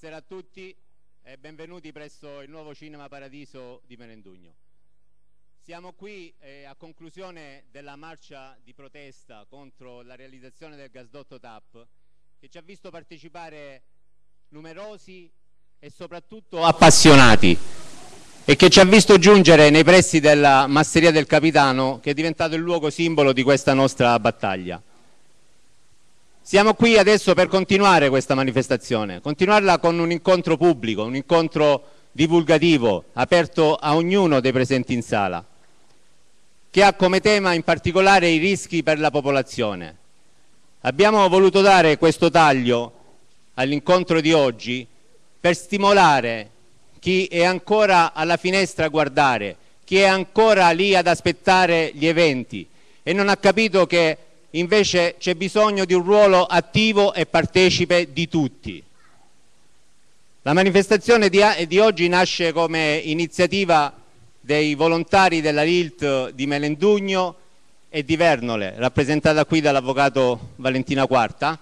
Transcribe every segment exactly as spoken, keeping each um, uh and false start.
Buonasera a tutti e benvenuti presso il nuovo Cinema Paradiso di Melendugno. Siamo qui eh, a conclusione della marcia di protesta contro la realizzazione del gasdotto T A P, che ci ha visto partecipare numerosi e soprattutto appassionati, e che ci ha visto giungere nei pressi della Masseria del Capitano, che è diventato il luogo simbolo di questa nostra battaglia. Siamo qui adesso per continuare questa manifestazione, continuarla con un incontro pubblico, un incontro divulgativo, aperto a ognuno dei presenti in sala, che ha come tema in particolare i rischi per la popolazione. Abbiamo voluto dare questo taglio all'incontro di oggi per stimolare chi è ancora alla finestra a guardare, chi è ancora lì ad aspettare gli eventi e non ha capito che invece c'è bisogno di un ruolo attivo e partecipe di tutti. La manifestazione di, di oggi nasce come iniziativa dei volontari della L I L T di Melendugno e di Vernole, rappresentata qui dall'avvocato Valentina Quarta,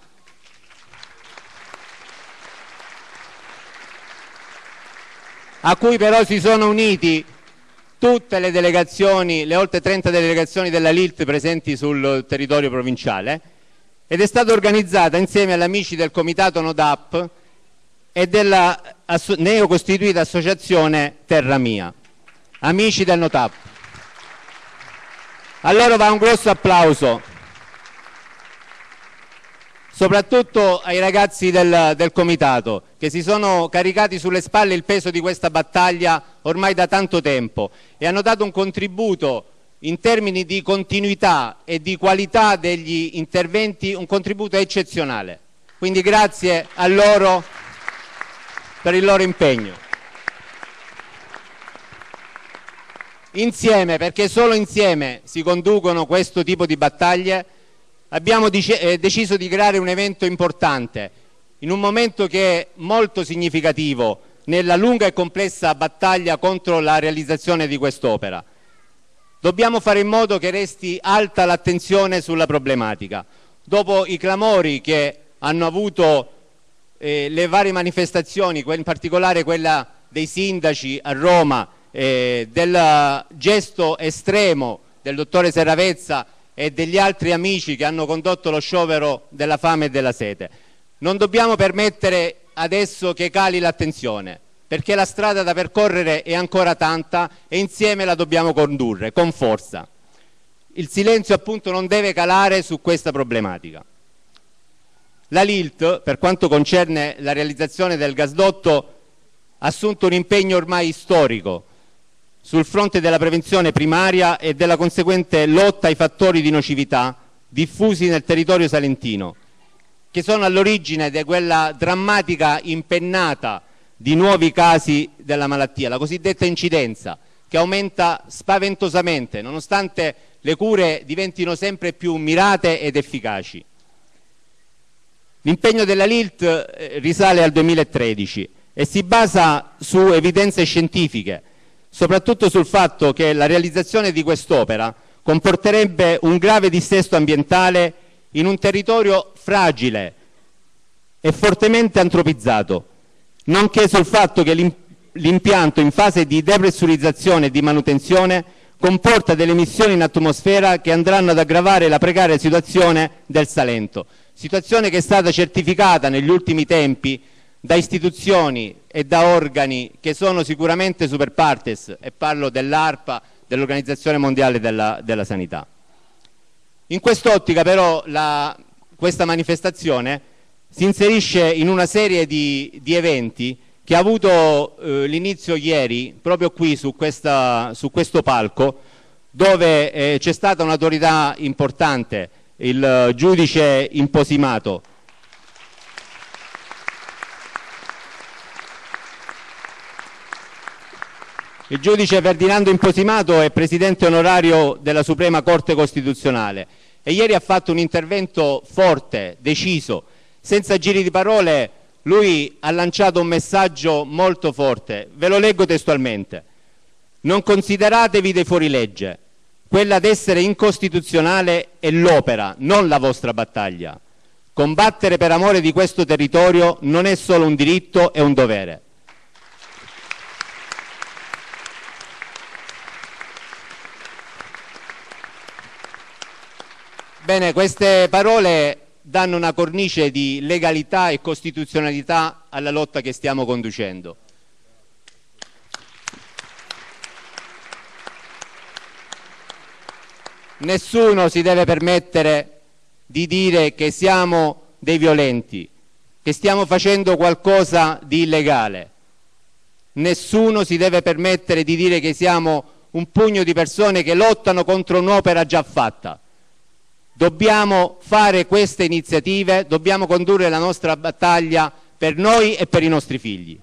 a cui però si sono uniti tutte le delegazioni, le oltre trenta delegazioni della L I L T presenti sul territorio provinciale, ed è stata organizzata insieme agli amici del Comitato NODAP e della neocostituita associazione Terra Mia, amici del NODAP. A loro va un grosso applauso, soprattutto ai ragazzi del, del Comitato, che si sono caricati sulle spalle il peso di questa battaglia ormai da tanto tempo e hanno dato un contributo in termini di continuità e di qualità degli interventi, un contributo eccezionale. Quindi grazie a loro per il loro impegno. Insieme, perché solo insieme si conducono questo tipo di battaglie, abbiamo deciso di creare un evento importante in un momento che è molto significativo nella lunga e complessa battaglia contro la realizzazione di quest'opera. Dobbiamo fare in modo che resti alta l'attenzione sulla problematica. Dopo i clamori che hanno avuto eh, le varie manifestazioni, in particolare quella dei sindaci a Roma, eh, del gesto estremo del dottore Serravezza e degli altri amici che hanno condotto lo sciopero della fame e della sete, non dobbiamo permettere adesso che cali l'attenzione, perché la strada da percorrere è ancora tanta e insieme la dobbiamo condurre con forza. Il silenzio appunto non deve calare su questa problematica. La L I L T, per quanto concerne la realizzazione del gasdotto, ha assunto un impegno ormai storico sul fronte della prevenzione primaria e della conseguente lotta ai fattori di nocività diffusi nel territorio salentino, che sono all'origine di quella drammatica impennata di nuovi casi della malattia, la cosiddetta incidenza, che aumenta spaventosamente, nonostante le cure diventino sempre più mirate ed efficaci. L'impegno della L I L T risale al duemilatredici e si basa su evidenze scientifiche, soprattutto sul fatto che la realizzazione di quest'opera comporterebbe un grave dissesto ambientale in un territorio fragile e fortemente antropizzato, nonché sul fatto che l'impianto in fase di depressurizzazione e di manutenzione comporta delle emissioni in atmosfera che andranno ad aggravare la precaria situazione del Salento, situazione che è stata certificata negli ultimi tempi da istituzioni e da organi che sono sicuramente super partes, e parlo dell'ARPA, dell'Organizzazione Mondiale della, della Sanità. In quest'ottica però la, questa manifestazione si inserisce in una serie di, di eventi che ha avuto eh, l'inizio ieri proprio qui su, questa, su questo palco, dove eh, c'è stata un'autorità importante, il giudice Imposimato, il giudice Ferdinando Imposimato è presidente onorario della Suprema Corte Costituzionale e ieri ha fatto un intervento forte, deciso, senza giri di parole. Lui ha lanciato un messaggio molto forte, ve lo leggo testualmente: non consideratevi dei fuorilegge, quella d'essere incostituzionale è l'opera, non la vostra battaglia. Combattere per amore di questo territorio non è solo un diritto, è un dovere. Bene, queste parole danno una cornice di legalità e costituzionalità alla lotta che stiamo conducendo. Nessuno si deve permettere di dire che siamo dei violenti, che stiamo facendo qualcosa di illegale. Nessuno si deve permettere di dire che siamo un pugno di persone che lottano contro un'opera già fatta. Dobbiamo fare queste iniziative, dobbiamo condurre la nostra battaglia per noi e per i nostri figli.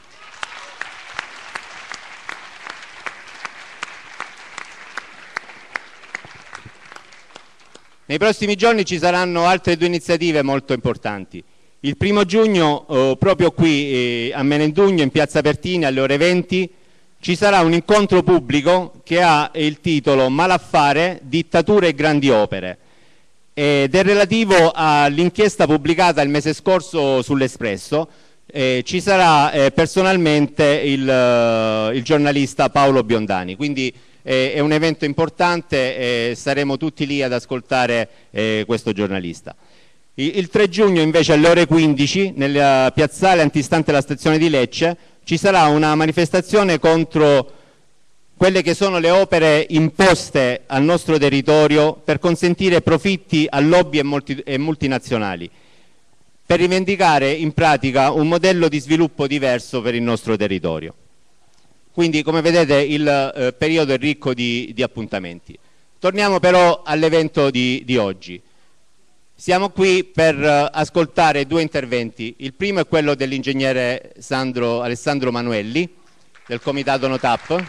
Nei prossimi giorni ci saranno altre due iniziative molto importanti. Il primo giugno, eh, proprio qui eh, a Menendugno, in Piazza Pertini, alle ore venti, ci sarà un incontro pubblico che ha il titolo Malaffare, dittature e grandi opere, ed è relativo all'inchiesta pubblicata il mese scorso sull'Espresso. Eh, ci sarà eh, personalmente il, uh, il giornalista Paolo Biondani, quindi eh, è un evento importante e saremo tutti lì ad ascoltare eh, questo giornalista. Il, il tre giugno invece alle ore quindici nel piazzale antistante la stazione di Lecce ci sarà una manifestazione contro quelle che sono le opere imposte al nostro territorio per consentire profitti a lobby e, multi, e multinazionali, per rivendicare in pratica un modello di sviluppo diverso per il nostro territorio. Quindi, come vedete, il eh, periodo è ricco di, di appuntamenti. Torniamo però all'evento di, di oggi. Siamo qui per uh, ascoltare due interventi. Il primo è quello dell'ingegnere Alessandro Manuelli, del Comitato NOTAP.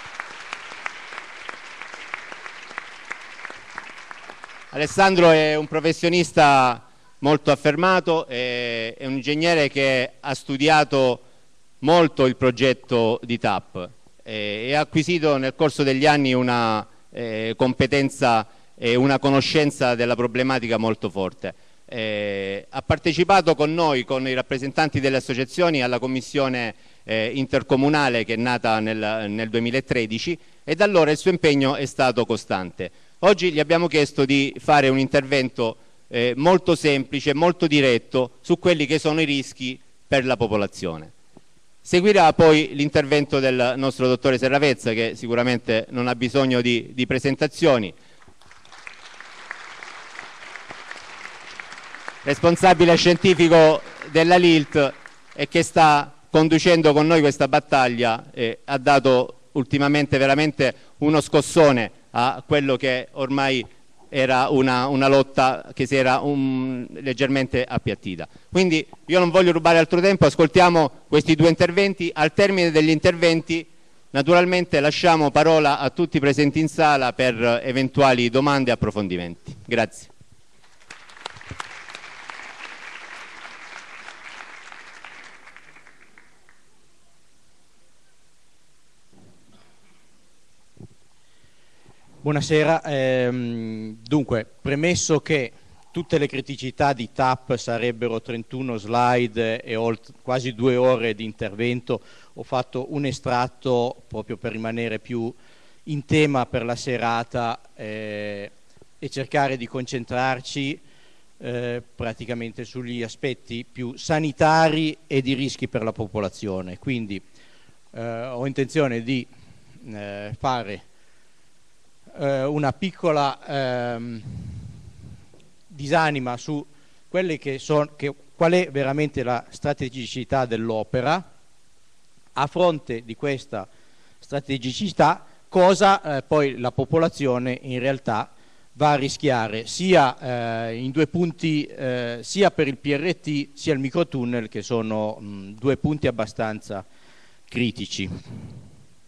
Alessandro è un professionista molto affermato, è, è un ingegnere che ha studiato molto il progetto di T A P e, e ha acquisito nel corso degli anni una eh, competenza e una conoscenza della problematica molto forte. Eh, ha partecipato con noi, con i rappresentanti delle associazioni, alla commissione eh, intercomunale che è nata nel, nel duemilatredici e da allora il suo impegno è stato costante. Oggi gli abbiamo chiesto di fare un intervento eh, molto semplice, molto diretto su quelli che sono i rischi per la popolazione. Seguirà poi l'intervento del nostro dottore Serravezza, che sicuramente non ha bisogno di, di presentazioni, responsabile scientifico della L I L T e che sta conducendo con noi questa battaglia e ha dato ultimamente veramente uno scossone a quello che ormai era una, una lotta che si era un, leggermente appiattita. Quindi io non voglio rubare altro tempo, ascoltiamo questi due interventi. Al termine degli interventi naturalmente lasciamo parola a tutti i presenti in sala per eventuali domande e approfondimenti. Grazie. Buonasera, ehm, dunque, premesso che tutte le criticità di T A P sarebbero trentuno slide e quasi due ore di intervento, ho fatto un estratto proprio per rimanere più in tema per la serata eh, e cercare di concentrarci eh, praticamente sugli aspetti più sanitari e di rischi per la popolazione. Quindi eh, ho intenzione di eh, fare una piccola ehm, disanima su quelle che sono, che, qual è veramente la strategicità dell'opera. A fronte di questa strategicità, cosa eh, poi la popolazione in realtà va a rischiare sia eh, in due punti, eh, sia per il P R T sia il microtunnel, che sono mh, due punti abbastanza critici.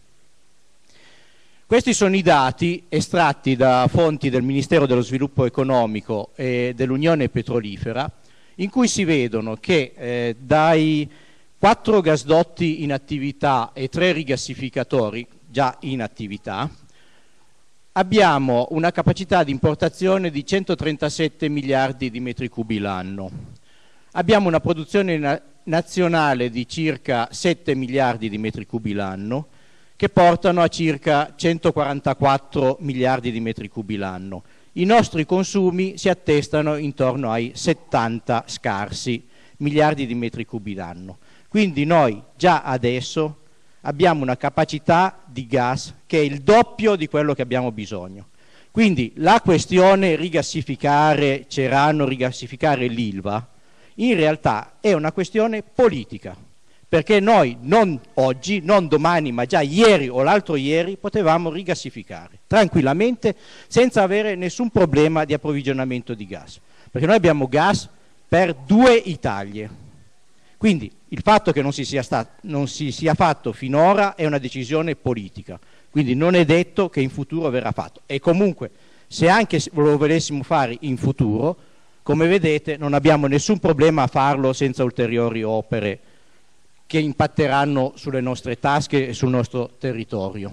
Questi sono i dati estratti da fonti del Ministero dello Sviluppo Economico e dell'Unione Petrolifera, in cui si vedono che eh, dai quattro gasdotti in attività e tre rigassificatori già in attività, abbiamo una capacità di importazione di centotrentasette miliardi di metri cubi l'anno, abbiamo una produzione na nazionale di circa sette miliardi di metri cubi l'anno, che portano a circa centoquarantaquattro miliardi di metri cubi l'anno. I nostri consumi si attestano intorno ai settanta scarsi miliardi di metri cubi l'anno. Quindi noi già adesso abbiamo una capacità di gas che è il doppio di quello che abbiamo bisogno. Quindi la questione rigassificare Cerano, rigassificare l'Ilva, in realtà è una questione politica, perché noi non oggi, non domani, ma già ieri o l'altro ieri potevamo rigassificare tranquillamente senza avere nessun problema di approvvigionamento di gas, perché noi abbiamo gas per due Italie. Quindi il fatto che non si sia, stato, non si sia fatto finora è una decisione politica, quindi non è detto che in futuro verrà fatto. E comunque, se anche lo volessimo fare in futuro, come vedete non abbiamo nessun problema a farlo senza ulteriori opere che impatteranno sulle nostre tasche e sul nostro territorio.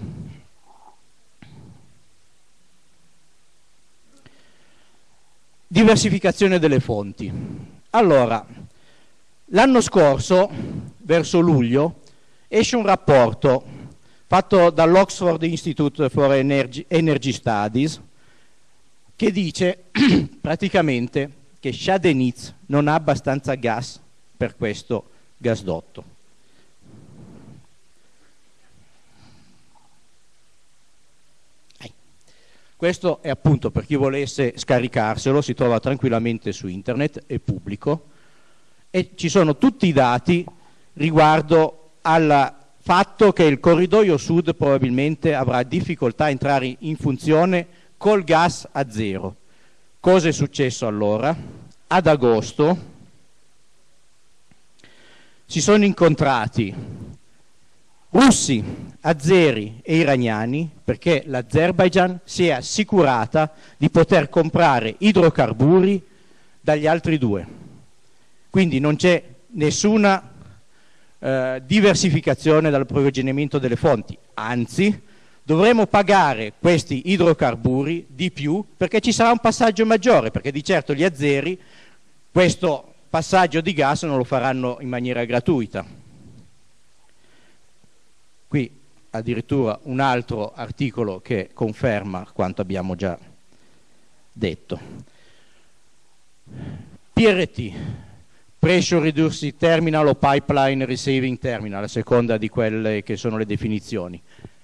Diversificazione delle fonti. Allora, l'anno scorso, verso luglio, esce un rapporto fatto dall'Oxford Institute for Energy, Energy Studies che dice praticamente che Shah Deniz non ha abbastanza gas per questo gasdotto. Questo è appunto, per chi volesse scaricarselo, si trova tranquillamente su internet, è pubblico, e ci sono tutti i dati riguardo al fatto che il corridoio sud probabilmente avrà difficoltà a entrare in funzione col gas a zero. Cosa è successo allora? Ad agosto si sono incontrati russi, azeri e iraniani perché l'Azerbaigian si è assicurata di poter comprare idrocarburi dagli altri due. Quindi non c'è nessuna eh, diversificazione dall'approvvigionamento delle fonti, anzi dovremo pagare questi idrocarburi di più perché ci sarà un passaggio maggiore, perché di certo gli azeri questo passaggio di gas non lo faranno in maniera gratuita. Qui addirittura un altro articolo che conferma quanto abbiamo già detto. P R T, Pressure Reducing Terminal o Pipeline Receiving Terminal, a seconda di quelle che sono le definizioni.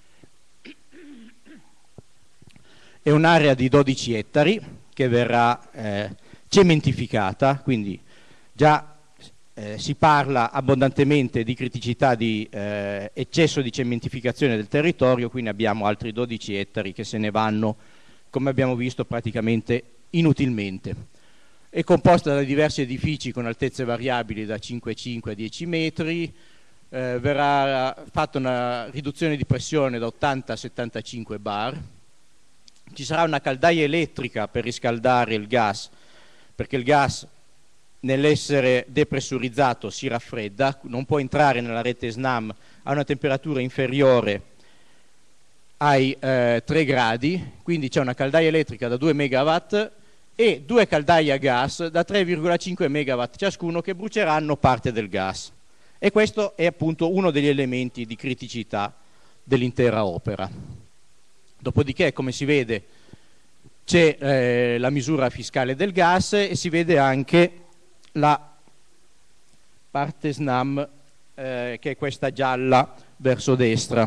È un'area di dodici ettari che verrà eh, cementificata, quindi già eh, si parla abbondantemente di criticità di eh, eccesso di cementificazione del territorio, quindi abbiamo altri dodici ettari che se ne vanno, come abbiamo visto, praticamente inutilmente. È composta da diversi edifici con altezze variabili da cinque virgola cinque a dieci metri, eh, verrà fatta una riduzione di pressione da ottanta a settantacinque bar, ci sarà una caldaia elettrica per riscaldare il gas, perché il gas nell'essere depressurizzato si raffredda, non può entrare nella rete SNAM a una temperatura inferiore ai eh, tre gradi, quindi c'è una caldaia elettrica da due megawatt e due caldaie a gas da tre virgola cinque megawatt ciascuno che bruceranno parte del gas. E questo è appunto uno degli elementi di criticità dell'intera opera. Dopodiché, come si vede, c'è eh, la misura fiscale del gas e si vede anche la parte SNAM, eh, che è questa gialla verso destra.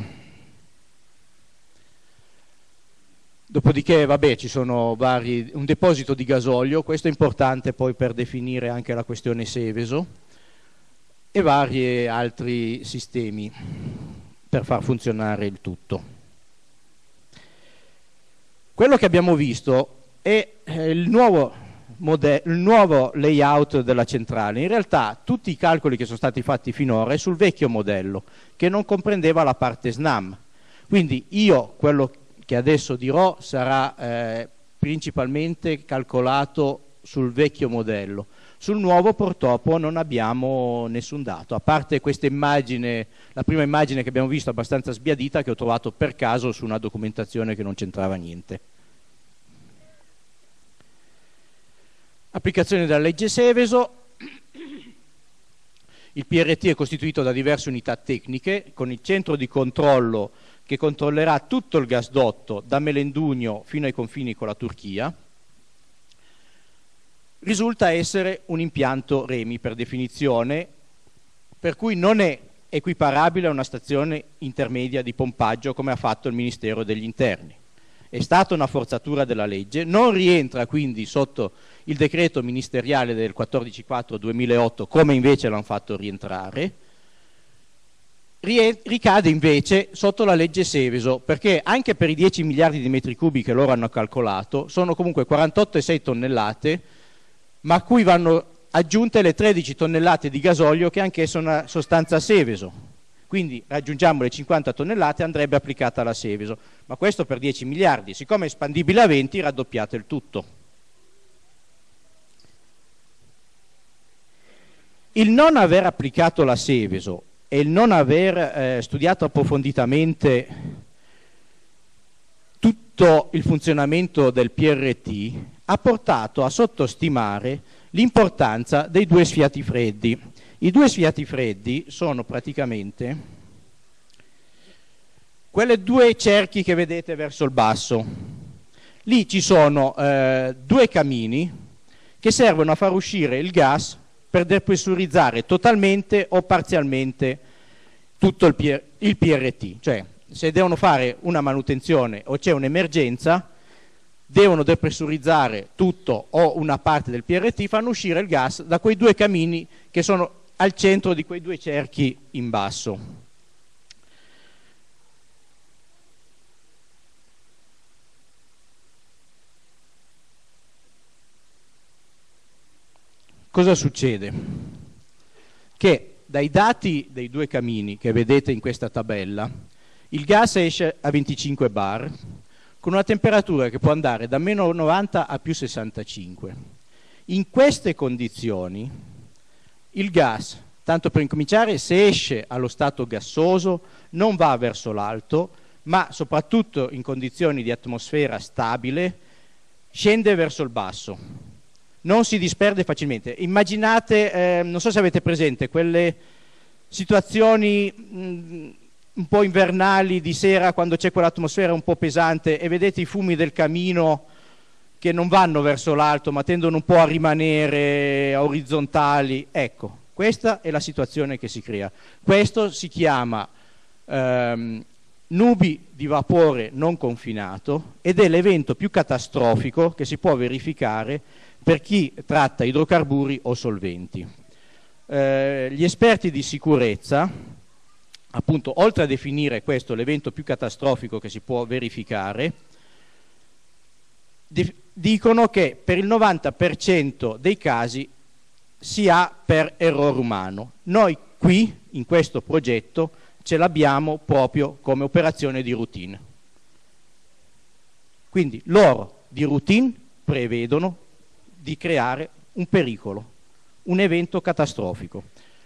Dopodiché, vabbè, ci sono vari, un deposito di gasolio, questo è importante poi per definire anche la questione Seveso, e vari altri sistemi per far funzionare il tutto. Quello che abbiamo visto è il nuovo, il nuovo layout della centrale. In realtà tutti i calcoli che sono stati fatti finora è sul vecchio modello, che non comprendeva la parte SNAM. Quindi io, quello che adesso dirò, sarà eh, principalmente calcolato sul vecchio modello. Sul nuovo purtroppo non abbiamo nessun dato, a parte questa immagine, la prima immagine che abbiamo visto abbastanza sbiadita, che ho trovato per caso su una documentazione che non c'entrava niente. Applicazione della legge Seveso. Il P R T è costituito da diverse unità tecniche, con il centro di controllo che controllerà tutto il gasdotto da Melendugno fino ai confini con la Turchia. Risulta essere un impianto REMI per definizione, per cui non è equiparabile a una stazione intermedia di pompaggio come ha fatto il Ministero degli Interni. È stata una forzatura della legge, non rientra quindi sotto il decreto ministeriale del quattordici quattro duemilaotto come invece l'hanno fatto rientrare, ricade invece sotto la legge Seveso, perché anche per i dieci miliardi di metri cubi che loro hanno calcolato sono comunque quarantotto virgola sei tonnellate, ma a cui vanno aggiunte le tredici tonnellate di gasolio che anch'essa è una sostanza Seveso. Quindi raggiungiamo le cinquanta tonnellate, andrebbe applicata la Seveso, ma questo per dieci miliardi, siccome è espandibile a venti raddoppiate il tutto. Il non aver applicato la Seveso e il non aver eh, studiato approfonditamente tutto il funzionamento del P R T ha portato a sottostimare l'importanza dei due sfiati freddi. I due sfiati freddi sono praticamente quelle due cerchi che vedete verso il basso. Lì ci sono eh, due camini che servono a far uscire il gas per depressurizzare totalmente o parzialmente tutto il, il P R T. Cioè, se devono fare una manutenzione o c'è un'emergenza, devono depressurizzare tutto o una parte del P R T, fanno uscire il gas da quei due camini che sono al centro di quei due cerchi in basso. Cosa succede? Che dai dati dei due camini che vedete in questa tabella, il gas esce a venticinque bar, con una temperatura che può andare da meno novanta a più sessantacinque. In queste condizioni il gas, tanto per incominciare, se esce allo stato gassoso non va verso l'alto, ma soprattutto in condizioni di atmosfera stabile scende verso il basso, non si disperde facilmente. Immaginate, eh, non so se avete presente, quelle situazioni mh, un po' invernali di sera quando c'è quell'atmosfera un po' pesante e vedete i fumi del camino che non vanno verso l'alto ma tendono un po' a rimanere orizzontali. Ecco, questa è la situazione che si crea. Questo si chiama ehm, nubi di vapore non confinato ed è l'evento più catastrofico che si può verificare per chi tratta idrocarburi o solventi. Eh, gli esperti di sicurezza, appunto, oltre a definire questo l'evento più catastrofico che si può verificare, dicono che per il novanta per cento dei casi si ha per errore umano. Noi qui, in questo progetto, ce l'abbiamo proprio come operazione di routine. Quindi loro di routine prevedono di creare un pericolo, un evento catastrofico.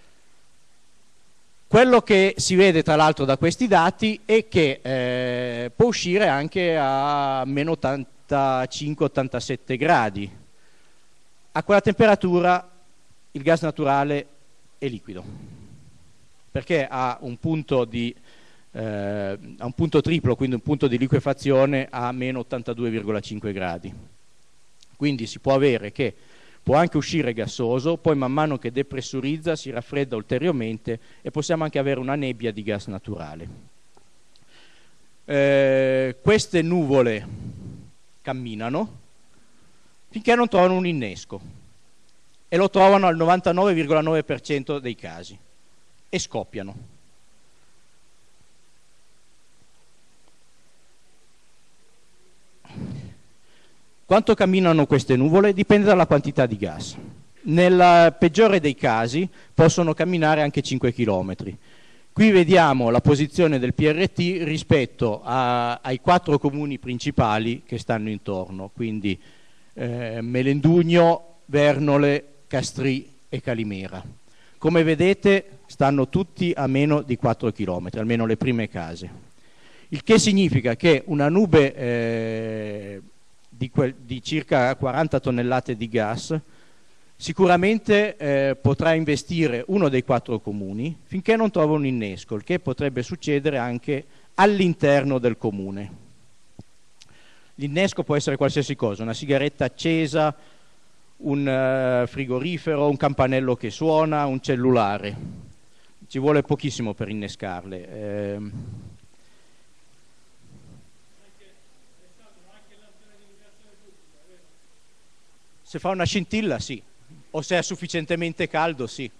Quello che si vede tra l'altro da questi dati è che eh, può uscire anche a meno ottantacinque ottantasette gradi. A quella temperatura il gas naturale è liquido, perché ha un punto, di, eh, ha un punto triplo, quindi un punto di liquefazione a meno ottantadue virgola cinque gradi. Quindi si può avere che può anche uscire gassoso, poi man mano che depressurizza si raffredda ulteriormente e possiamo anche avere una nebbia di gas naturale. Eh, queste nuvole camminano finché non trovano un innesco e lo trovano al novantanove virgola nove per cento dei casi e scoppiano. Quanto camminano queste nuvole? Dipende dalla quantità di gas. Nel peggiore dei casi possono camminare anche cinque chilometri. Qui vediamo la posizione del P R T rispetto a, ai quattro comuni principali che stanno intorno, quindi eh, Melendugno, Vernole, Castrì e Calimera. Come vedete stanno tutti a meno di quattro chilometri, almeno le prime case. Il che significa che una nube eh, di, quel, di circa quaranta tonnellate di gas sicuramente eh, potrà investire uno dei quattro comuni finché non trova un innesco, il che potrebbe succedere anche all'interno del comune. L'innesco può essere qualsiasi cosa, una sigaretta accesa, un uh, frigorifero, un campanello che suona, un cellulare. Ci vuole pochissimo per innescarle. Eh, se fa una scintilla, sì. O se è sufficientemente caldo, sì.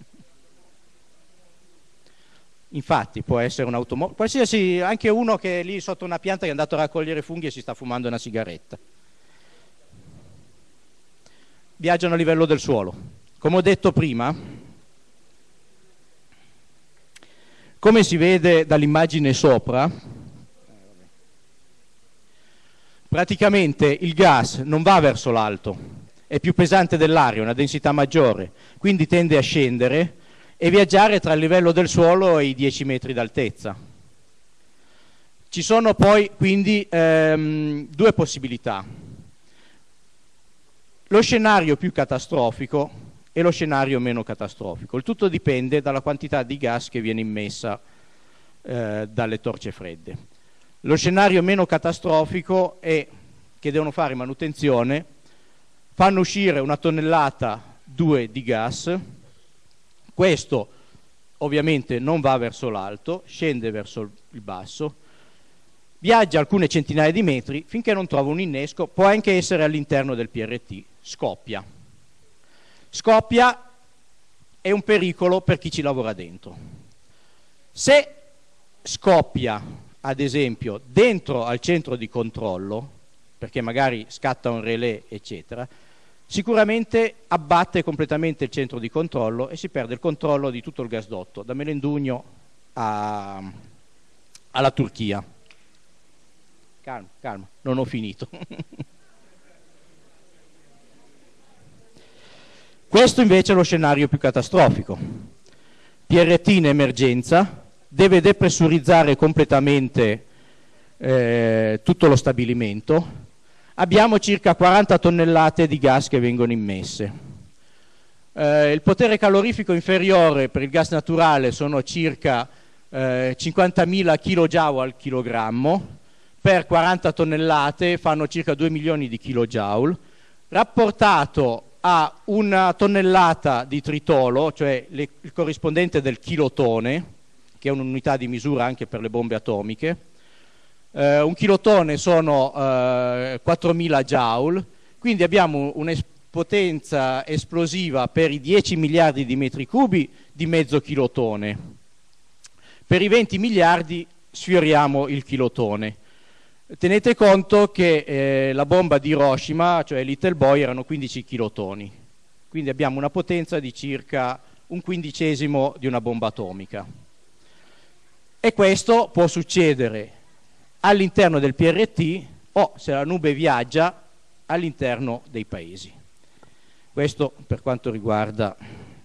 Infatti può essere un'automobile, qualsiasi, anche uno che è lì sotto una pianta che è andato a raccogliere funghi e si sta fumando una sigaretta. Viaggiano a livello del suolo. Come ho detto prima, come si vede dall'immagine sopra, praticamente il gas non va verso l'alto, è più pesante dell'aria, una densità maggiore, quindi tende a scendere e viaggiare tra il livello del suolo e i dieci metri d'altezza. Ci sono poi quindi ehm, due possibilità: lo scenario più catastrofico e lo scenario meno catastrofico. Il tutto dipende dalla quantità di gas che viene immessa eh, dalle torce fredde. Lo scenario meno catastrofico è che devono fare manutenzione, fanno uscire una tonnellata due di gas. Questo ovviamente non va verso l'alto, scende verso il basso, viaggia alcune centinaia di metri finché non trova un innesco, può anche essere all'interno del P R T, scoppia. Scoppia è un pericolo per chi ci lavora dentro. Se scoppia, ad esempio, dentro al centro di controllo, perché magari scatta un relè, eccetera, sicuramente abbatte completamente il centro di controllo e si perde il controllo di tutto il gasdotto, da Melendugno a, alla Turchia. Calma, calma, non ho finito. Questo invece è lo scenario più catastrofico. P R T in emergenza, deve depressurizzare completamente eh, tutto lo stabilimento. Abbiamo circa quaranta tonnellate di gas che vengono immesse. Eh, il potere calorifico inferiore per il gas naturale sono circa eh, cinquantamila kilojoule al chilogrammo, per quaranta tonnellate fanno circa due milioni di kilojoule, rapportato a una tonnellata di tritolo, cioè le, il corrispondente del kilotone, che è un'unità di misura anche per le bombe atomiche. Uh, un kilotone sono uh, quattromila joule, quindi abbiamo una potenza esplosiva per i dieci miliardi di metri cubi di mezzo kilotone. Per i venti miliardi sfioriamo il kilotone. Tenete conto che eh, la bomba di Hiroshima, cioè Little Boy, erano quindici kilotoni, quindi abbiamo una potenza di circa un quindicesimo di una bomba atomica. E questo può succedere all'interno del P R T o, se la nube viaggia, all'interno dei paesi. Questo per quanto riguarda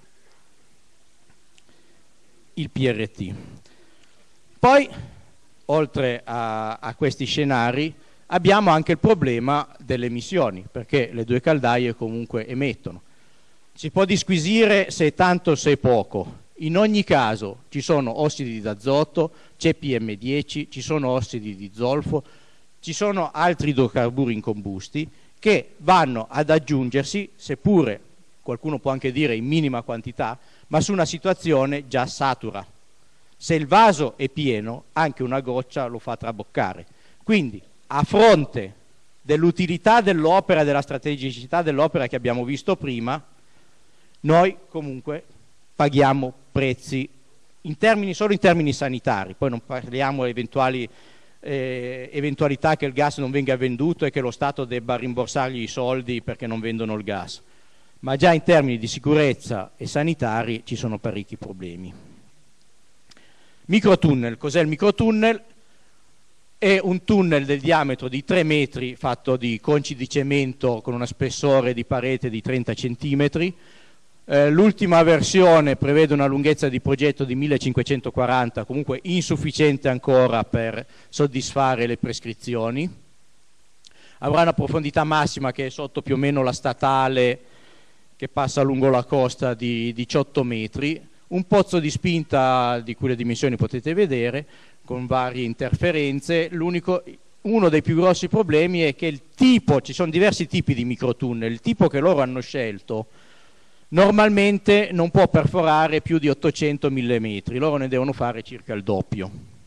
il P R T. Poi, oltre a, a questi scenari, abbiamo anche il problema delle emissioni, perché le due caldaie comunque emettono. Si può disquisire se è tanto o se è poco. In ogni caso ci sono ossidi d'azoto, c'è P M dieci, ci sono ossidi di zolfo, ci sono altri idrocarburi incombusti che vanno ad aggiungersi, seppure qualcuno può anche dire in minima quantità, ma su una situazione già satura. Se il vaso è pieno, anche una goccia lo fa traboccare. Quindi, a fronte dell'utilità dell'opera, della strategicità dell'opera che abbiamo visto prima, noi comunque paghiamo prezzi in termini, solo in termini sanitari, poi non parliamo di eventuali eh, eventualità che il gas non venga venduto e che lo Stato debba rimborsargli i soldi perché non vendono il gas, ma già in termini di sicurezza e sanitari ci sono parecchi problemi. Microtunnel, cos'è il microtunnel? È un tunnel del diametro di tre metri fatto di conci di cemento con uno spessore di parete di trenta centimetri, Eh, l'ultima versione prevede una lunghezza di progetto di millecinquecentoquaranta, comunque insufficiente ancora per soddisfare le prescrizioni. Avrà una profondità massima che è sotto più o meno la statale che passa lungo la costa di diciotto metri, un pozzo di spinta di cui le dimensioni potete vedere, con varie interferenze. L'unico, uno dei più grossi problemi è che il tipo, ci sono diversi tipi di microtunnel, il tipo che loro hanno scelto normalmente non può perforare più di ottocento millimetri, loro ne devono fare circa il doppio.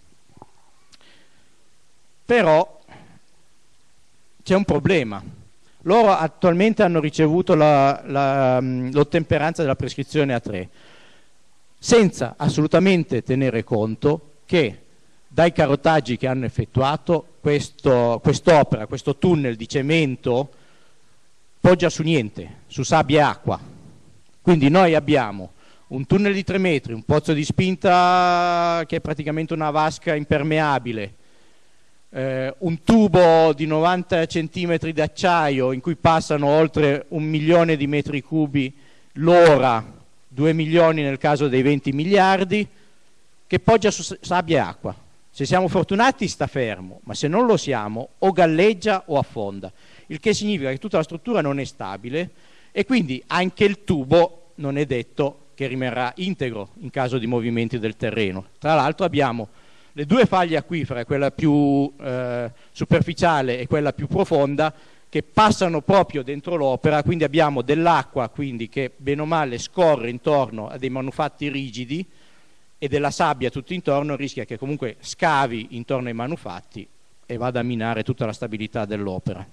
Però c'è un problema. Loro attualmente hanno ricevuto l'ottemperanza della prescrizione A tre, senza assolutamente tenere conto che dai carotaggi che hanno effettuato questo, quest'opera, questo tunnel di cemento poggia su niente, su sabbia e acqua. Quindi noi abbiamo un tunnel di tre metri, un pozzo di spinta che è praticamente una vasca impermeabile, eh, un tubo di novanta centimetri d'acciaio in cui passano oltre un milione di metri cubi l'ora, due milioni nel caso dei venti miliardi, che poggia su sabbia e acqua. Se siamo fortunati sta fermo, ma se non lo siamo o galleggia o affonda, il che significa che tutta la struttura non è stabile e quindi anche il tubo non è detto che rimarrà integro in caso di movimenti del terreno. Tra l'altro abbiamo le due faglie acquifere, quella più eh, superficiale e quella più profonda, che passano proprio dentro l'opera, quindi abbiamo dell'acqua che bene o male scorre intorno a dei manufatti rigidi e della sabbia tutto intorno, rischia che comunque scavi intorno ai manufatti e vada a minare tutta la stabilità dell'opera.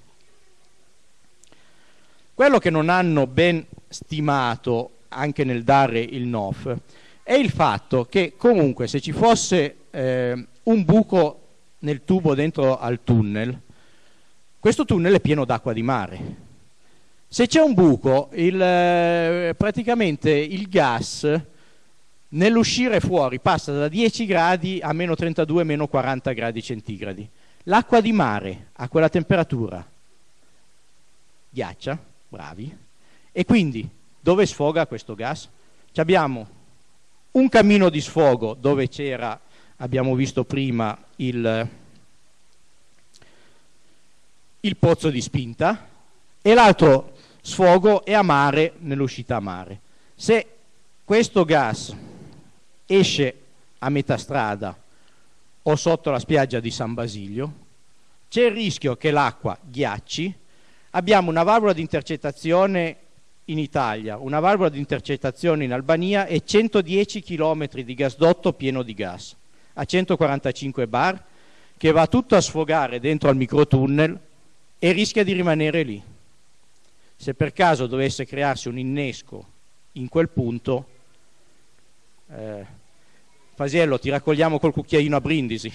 Quello che non hanno ben stimato anche nel dare il N O F è il fatto che comunque se ci fosse eh, un buco nel tubo dentro al tunnel, questo tunnel è pieno d'acqua di mare. Se c'è un buco, il, eh, praticamente il gas nell'uscire fuori passa da dieci gradi a meno trentadue, meno quaranta gradi centigradi. L'acqua di mare a quella temperatura ghiaccia, bravi, e quindi dove sfoga questo gas? Ci abbiamo un cammino di sfogo dove c'era, abbiamo visto prima, il, il pozzo di spinta, e l'altro sfogo è a mare, nell'uscita a mare. Se questo gas esce a metà strada o sotto la spiaggia di San Basilio, c'è il rischio che l'acqua ghiacci. Abbiamo una valvola di intercettazione in Italia, una valvola di intercettazione in Albania e centodieci chilometri di gasdotto pieno di gas a centoquarantacinque bar che va tutto a sfogare dentro al microtunnel e rischia di rimanere lì. Se per caso dovesse crearsi un innesco in quel punto, eh, Fasiello, ti raccogliamo col cucchiaino a Brindisi.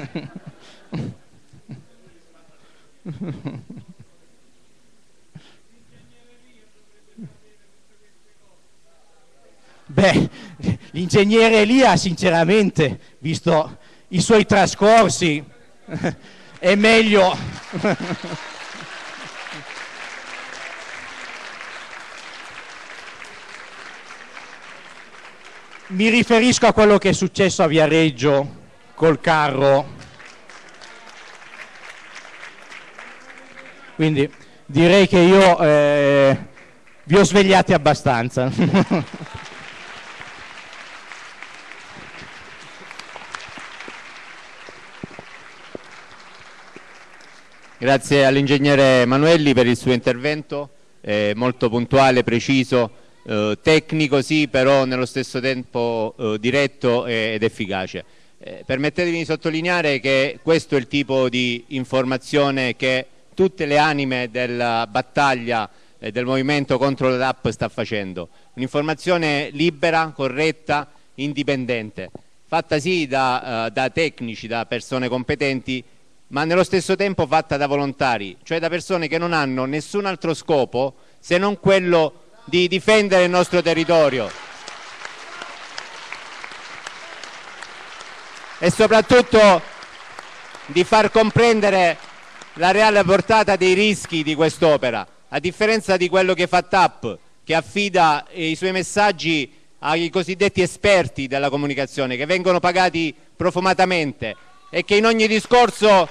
Beh, l'ingegnere Elia, sinceramente, visto i suoi trascorsi, è meglio. Mi riferisco a quello che è successo a Viareggio col carro. Quindi direi che io eh, vi ho svegliati abbastanza. Grazie all'ingegnere Manuelli per il suo intervento, eh, molto puntuale, preciso, eh, tecnico sì, però nello stesso tempo eh, diretto ed efficace. Eh, permettetemi di sottolineare che questo è il tipo di informazione che tutte le anime della battaglia eh, del movimento contro la D A P sta facendo. Un'informazione libera, corretta, indipendente, fatta sì da, uh, da tecnici, da persone competenti, ma nello stesso tempo fatta da volontari, cioè da persone che non hanno nessun altro scopo se non quello di difendere il nostro territorio e soprattutto di far comprendere la reale portata dei rischi di quest'opera. A differenza di quello che fa T A P, che affida i suoi messaggi ai cosiddetti esperti della comunicazione, che vengono pagati profumatamente e che in ogni discorso,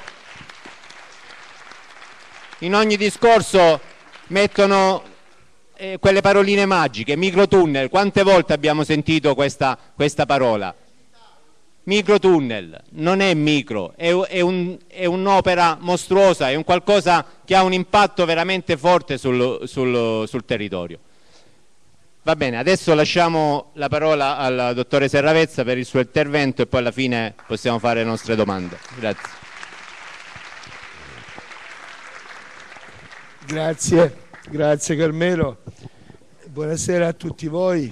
in ogni discorso mettono eh, quelle paroline magiche, microtunnel. Quante volte abbiamo sentito questa, questa parola? Microtunnel non è micro, è, è, un, è un'opera mostruosa, è un qualcosa che ha un impatto veramente forte sul, sul, sul territorio. Va bene, adesso lasciamo la parola al dottore Serravezza per il suo intervento e poi alla fine possiamo fare le nostre domande. Grazie. Grazie, grazie Carmelo. Buonasera a tutti voi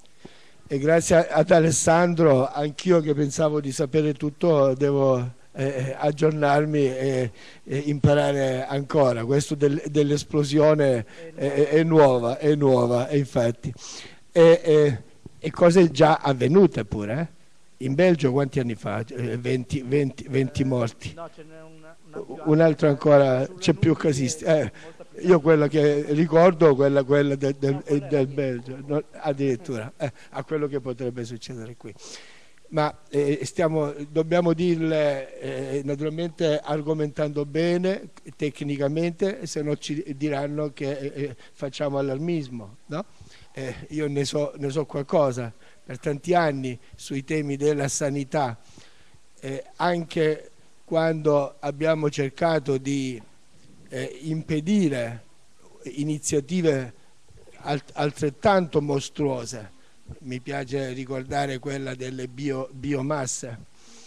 e grazie ad Alessandro. Anch'io che pensavo di sapere tutto devo eh, aggiornarmi e, e imparare ancora. Questo del, dell'esplosione è, è nuova, è nuova, e infatti. E, e, e cose già avvenute pure, eh? In Belgio quanti anni fa? venti, venti, venti morti. No, ce n'è una, una un altro ancora, c'è più casisti. Eh, io quella che ricordo, quella, quella del, del, del Belgio, no, addirittura, eh, a quello che potrebbe succedere qui. Ma eh, stiamo, dobbiamo dirle eh, naturalmente argomentando bene, tecnicamente, se no ci diranno che eh, facciamo allarmismo, no? Eh, io ne so, ne so qualcosa, per tanti anni sui temi della sanità, eh, anche quando abbiamo cercato di eh, impedire iniziative alt altrettanto mostruose. Mi piace ricordare quella delle bio, biomasse,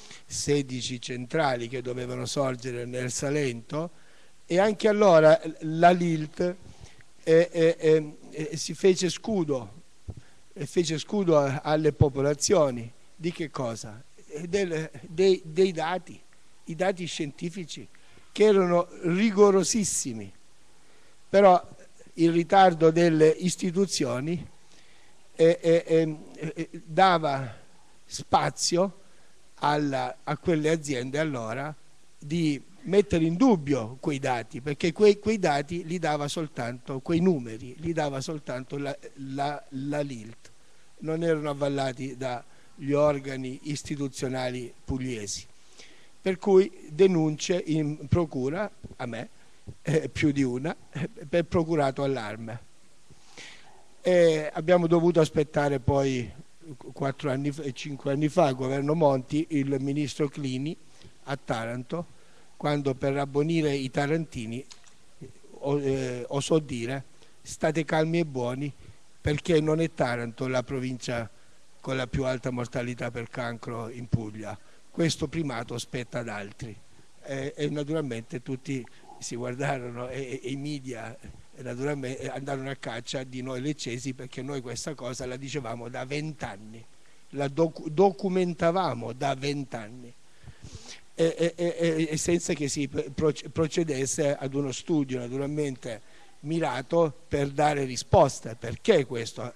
sedici centrali che dovevano sorgere nel Salento, e anche allora la L I L T eh, eh, eh, si fece scudo, eh, fece scudo alle popolazioni di che cosa? Del, dei, dei dati, i dati scientifici che erano rigorosissimi, però il ritardo delle istituzioni E, e, e, dava spazio alla, a quelle aziende allora di mettere in dubbio quei dati, perché quei, quei dati li dava soltanto, quei numeri li dava soltanto la, la, la L I L T, non erano avvallati dagli organi istituzionali pugliesi, per cui denunce in procura a me, eh, più di una, eh, per procurato allarme. E abbiamo dovuto aspettare poi quattro anni e cinque anni fa, il governo Monti, il ministro Clini a Taranto, quando per abbonire i tarantini eh, osò dire: state calmi e buoni, perché non è Taranto la provincia con la più alta mortalità per cancro in Puglia, questo primato spetta ad altri. E, e naturalmente tutti si guardarono e, e i media e naturalmente andarono a caccia di noi leccesi, perché noi questa cosa la dicevamo da vent'anni, la doc documentavamo da vent'anni e, e, e senza che si procedesse ad uno studio naturalmente mirato per dare risposte perché questo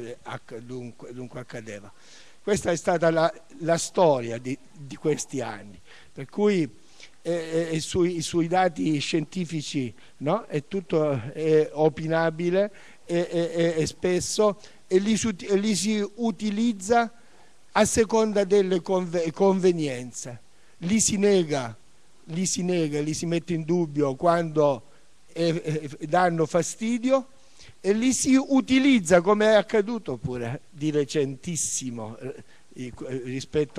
dunque, dunque accadeva. Questa è stata la, la storia di, di questi anni, per cui E, e sui, sui dati scientifici, no? È tutto è opinabile e, e, e spesso e li, e li si utilizza a seconda delle conve, convenienze, li si nega, li si nega, li si mette in dubbio quando è, è, danno fastidio, e li si utilizza, come è accaduto pure di recentissimo eh, rispetto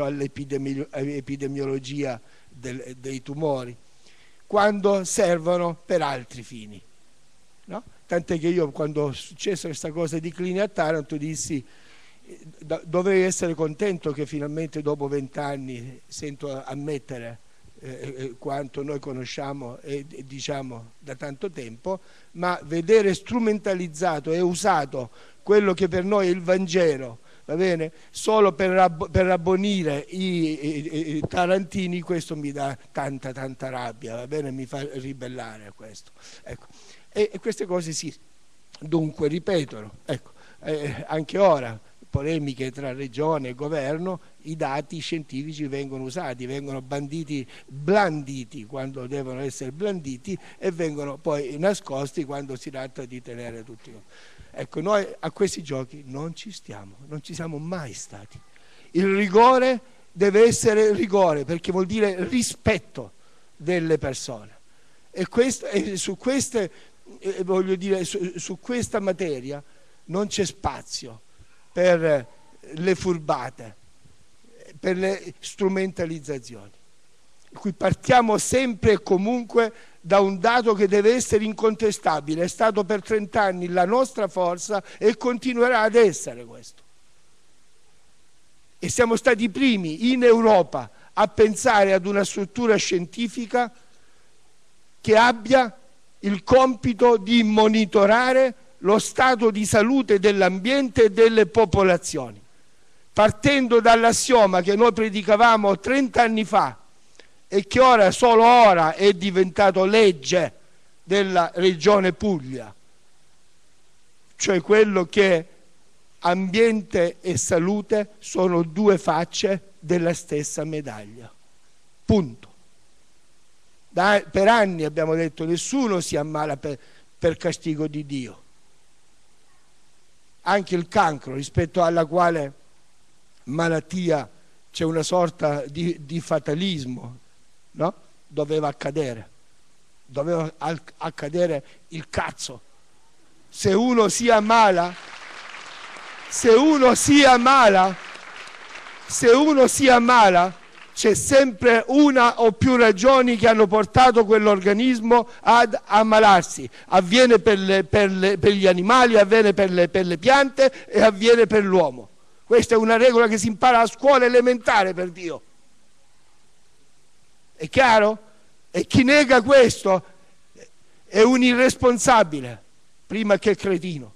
all'epidemiologia Del, dei tumori, quando servono per altri fini, no? Tant'è che io, quando è successa questa cosa di Clini a Taranto, dissi do, dovrei essere contento che finalmente dopo vent'anni sento ammettere eh, quanto noi conosciamo e, e diciamo da tanto tempo, ma vedere strumentalizzato e usato quello che per noi è il Vangelo, va bene, solo per, ab per abbonire i, i, i tarantini, questo mi dà tanta tanta rabbia, va bene, mi fa ribellare a questo, ecco. e, e queste cose si dunque ripetono, ecco. eh, anche ora polemiche tra regione e governo, i dati scientifici vengono usati, vengono banditi, blanditi quando devono essere blanditi, e vengono poi nascosti quando si tratta di tenere tutti. Ecco, noi a questi giochi non ci stiamo, non ci siamo mai stati. Il rigore deve essere rigore, perché vuol dire rispetto delle persone. E, questo, e su, queste, eh, voglio dire, su, su questa materia non c'è spazio per le furbate, per le strumentalizzazioni. Per cui partiamo sempre e comunque da un dato che deve essere incontestabile. È stato per trent'anni la nostra forza e continuerà ad essere questo. E siamo stati i primi in Europa a pensare ad una struttura scientifica che abbia il compito di monitorare lo stato di salute dell'ambiente e delle popolazioni, partendo dall'assioma che noi predicavamo trent'anni fa e che ora, solo ora, è diventato legge della Regione Puglia, cioè quello che ambiente e salute sono due facce della stessa medaglia. Punto. Da, per anni abbiamo detto nessuno si ammala per, per castigo di Dio. Anche il cancro, rispetto alla quale malattia c'è una sorta di, di fatalismo, no? Doveva accadere. Doveva accadere il cazzo. Se uno si ammala... Se uno si ammala, se uno si ammala, c'è sempre una o più ragioni che hanno portato quell'organismo ad ammalarsi. Avviene per, le, per, le, per gli animali, avviene per le, per le piante e avviene per l'uomo. Questa è una regola che si impara a scuola elementare, per Dio. È chiaro? E chi nega questo è un irresponsabile, prima che cretino.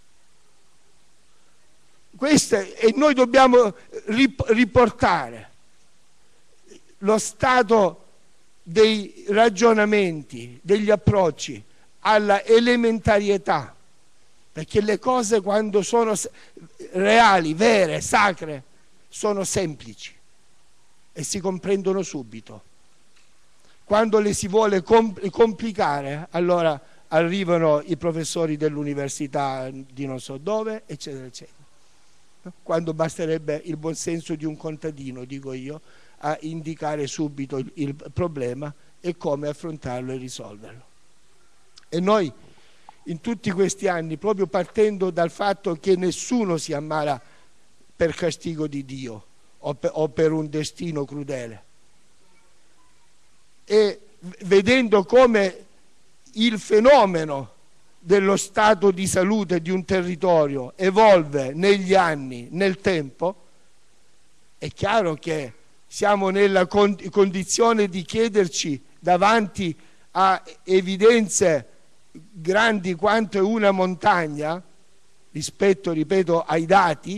Queste, e noi dobbiamo riportare lo stato dei ragionamenti, degli approcci alla elementarietà, perché le cose, quando sono reali, vere, sacre, sono semplici e si comprendono subito. Quando le si vuole complicare, allora arrivano i professori dell'università di non so dove, eccetera, eccetera. Quando basterebbe il buonsenso di un contadino, dico io, a indicare subito il, il problema e come affrontarlo e risolverlo. E noi in tutti questi anni, proprio partendo dal fatto che nessuno si ammala per castigo di Dio o per, o per un destino crudele, e vedendo come il fenomeno dello stato di salute di un territorio evolve negli anni, nel tempo, è chiaro che siamo nella condizione di chiederci, davanti a evidenze grandi quanto una montagna, rispetto, ripeto, ai dati,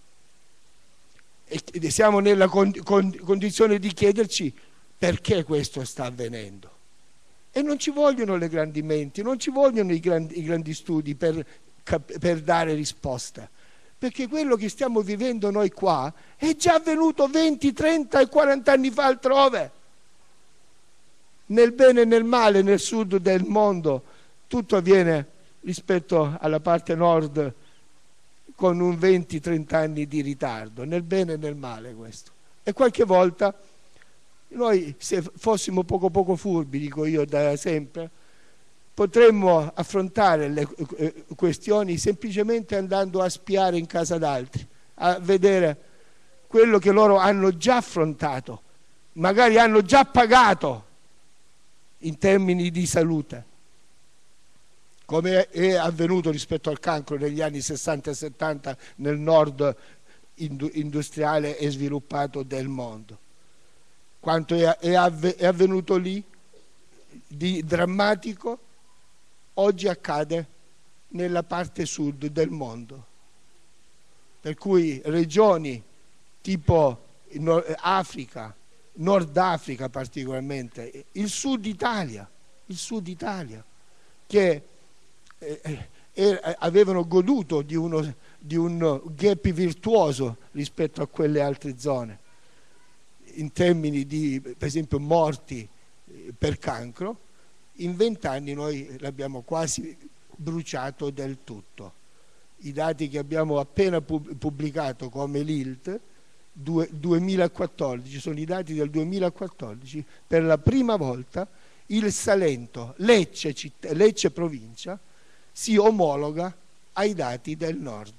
e siamo nella condizione di chiederci perché questo sta avvenendo. E non ci vogliono le grandi menti, non ci vogliono i grandi, i grandi studi per, per dare risposta, perché quello che stiamo vivendo noi qua è già avvenuto venti, trenta e quaranta anni fa altrove. Nel bene e nel male, nel sud del mondo, tutto avviene rispetto alla parte nord con un venti trenta anni di ritardo, nel bene e nel male questo. E qualche volta noi, se fossimo poco poco furbi, dico io da sempre, potremmo affrontare le questioni semplicemente andando a spiare in casa d'altri, a vedere quello che loro hanno già affrontato, magari hanno già pagato in termini di salute, come è avvenuto rispetto al cancro negli anni sessanta e settanta nel nord industriale e sviluppato del mondo. Quanto è avvenuto lì di drammatico oggi accade nella parte sud del mondo, per cui regioni tipo Africa, Nord Africa particolarmente, il Sud Italia, il Sud Italia che eh, eh, avevano goduto di, uno, di un gap virtuoso rispetto a quelle altre zone in termini di, per esempio, morti per cancro. In vent'anni noi l'abbiamo quasi bruciato del tutto. i dati che abbiamo appena pubblicato come l'I L T, duemilaquattordici, sono i dati del duemilaquattordici, per la prima volta il Salento, Lecce, città, Lecce provincia, si omologa ai dati del nord.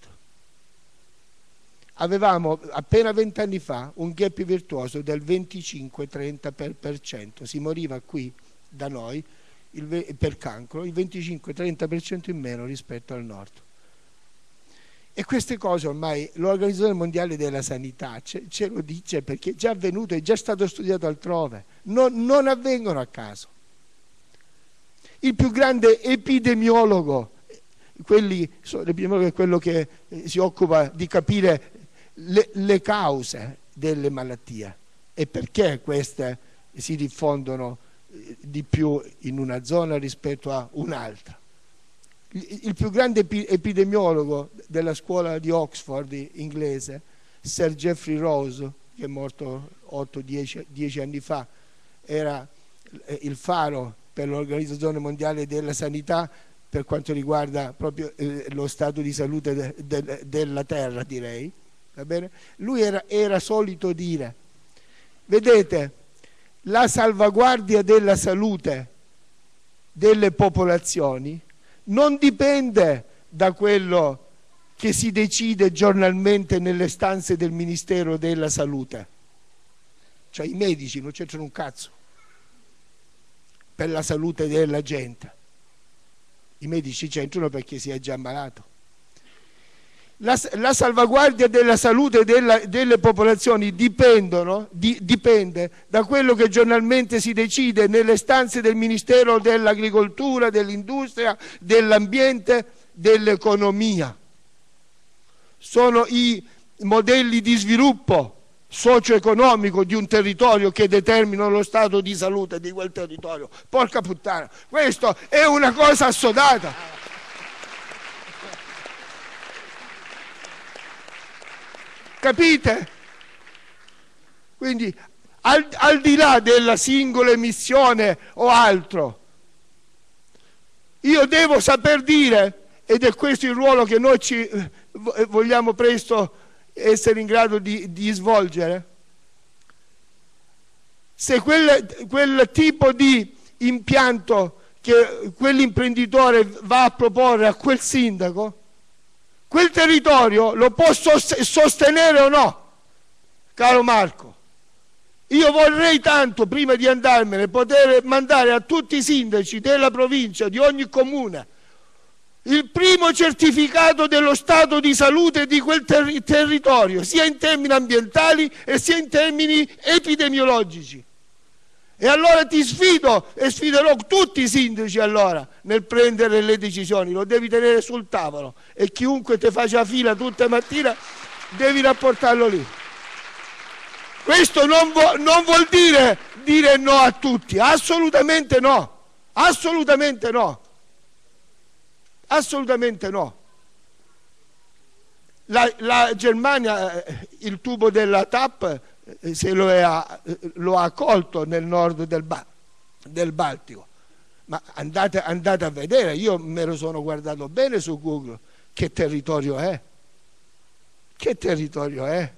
Avevamo appena vent'anni fa un gap virtuoso del venticinque trenta per cento, si moriva qui da noi il, per cancro il venticinque trenta per cento in meno rispetto al nord. E queste cose ormai l'Organizzazione Mondiale della Sanità ce, ce lo dice, perché è già avvenuto, è già stato studiato altrove, non, non avvengono a caso. Il più grande epidemiologo, quelli, l'epidemiologo è quello che si occupa di capire le, le cause delle malattie e perché queste si diffondono di più in una zona rispetto a un'altra. Il più grande epidemiologo della scuola di Oxford inglese, Sir Geoffrey Rose, che è morto otto dieci anni fa, era il faro per l'Organizzazione Mondiale della Sanità per quanto riguarda proprio eh, lo stato di salute de, de, della Terra, direi. Va bene? Lui era, era solito dire, vedete, la salvaguardia della salute delle popolazioni non dipende da quello che si decide giornalmente nelle stanze del Ministero della Salute. Cioè i medici non c'entrano un cazzo per la salute della gente. I medici c'entrano perché si è già ammalato. La, la salvaguardia della salute della, delle popolazioni dipendono, di, dipende da quello che giornalmente si decide nelle stanze del Ministero dell'Agricoltura, dell'Industria, dell'Ambiente, dell'Economia. Sono i modelli di sviluppo socio-economico di un territorio che determinano lo stato di salute di quel territorio. Porca puttana, questo è una cosa assodata. Capite? Quindi al, al di là della singola emissione o altro, io devo saper dire, ed è questo il ruolo che noi ci eh, vogliamo presto essere in grado di, di svolgere, se quel, quel tipo di impianto che quell'imprenditore va a proporre a quel sindaco, quel territorio lo può sostenere o no, caro Marco? Io vorrei tanto, prima di andarmene, poter mandare a tutti i sindaci della provincia, di ogni comune, il primo certificato dello stato di salute di quel ter territorio, sia in termini ambientali e sia in termini epidemiologici. E allora ti sfido, e sfiderò tutti i sindaci allora nel prendere le decisioni, lo devi tenere sul tavolo e chiunque ti faccia fila tutte le mattine devi rapportarlo lì. Questo non, vo non vuol dire dire no a tutti, assolutamente no, assolutamente no, assolutamente no. La, la Germania, il tubo della T A P, se lo, è, lo ha accolto nel nord del, ba del Baltico, ma andate, andate a vedere, io me lo sono guardato bene su Google, che territorio è, che territorio è.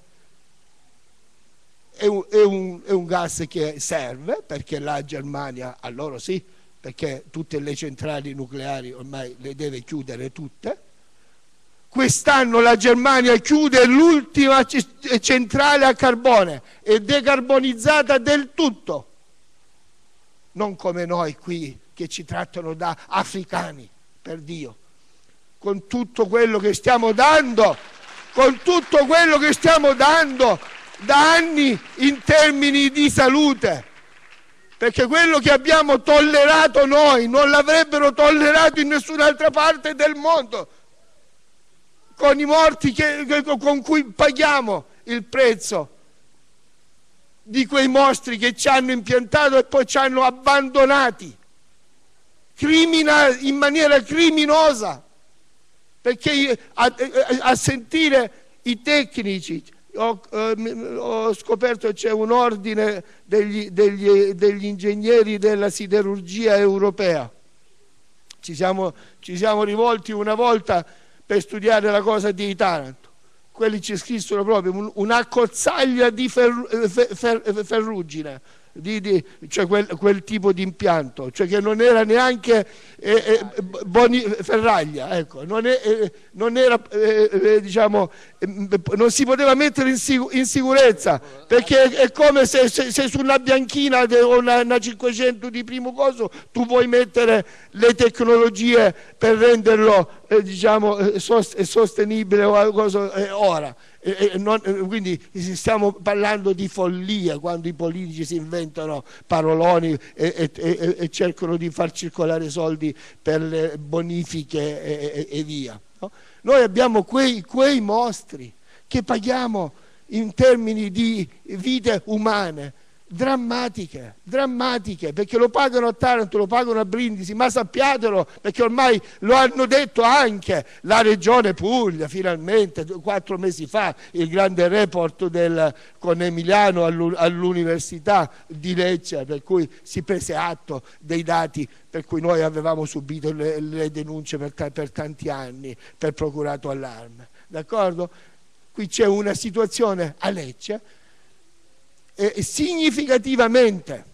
È un, è, un, è un gas che serve, perché la Germania, a loro sì, perché tutte le centrali nucleari ormai le deve chiudere tutte. Quest'anno la Germania chiude l'ultima centrale a carbone, è decarbonizzata del tutto. Non come noi qui che ci trattano da africani, per Dio. Con tutto quello che stiamo dando, con tutto quello che stiamo dando da anni in termini di salute. Perché quello che abbiamo tollerato noi non l'avrebbero tollerato in nessun'altra parte del mondo. Con i morti che, con cui paghiamo il prezzo di quei mostri che ci hanno impiantato e poi ci hanno abbandonati Crimina, in maniera criminosa, perché a, a, a sentire i tecnici ho, eh, ho scoperto che c'è un ordine degli, degli, degli ingegneri della siderurgia europea, ci siamo, ci siamo rivolti una volta per studiare la cosa di Taranto. Quelli ci scrissero proprio una cozzaglia di fer, fer, fer, ferrugine, di, di, cioè quel, quel tipo di impianto, cioè che non era neanche eh, eh, boni, ferraglia, ecco, non, è, eh, non era, eh, eh, diciamo, eh, non si poteva mettere in, sic in sicurezza, perché è come se, se, se su una bianchina o una, una cinquecento di primo coso tu vuoi mettere le tecnologie per renderlo eh, diciamo, sostenibile o cosa, eh, ora. E non, quindi stiamo parlando di follia quando i politici si inventano paroloni e, e, e, e cercano di far circolare soldi per le bonifiche e, e, e via, no? Noi abbiamo quei, quei mostri che paghiamo in termini di vite umane drammatiche, drammatiche, perché lo pagano a Taranto, lo pagano a Brindisi, ma sappiatelo, perché ormai lo hanno detto anche la Regione Puglia, finalmente, quattro mesi fa, il grande report del, con Emiliano all'Università di Lecce, per cui si prese atto dei dati per cui noi avevamo subito le, le denunce per, per tanti anni per procurato allarme, d'accordo? Qui c'è una situazione a Lecce Eh, significativamente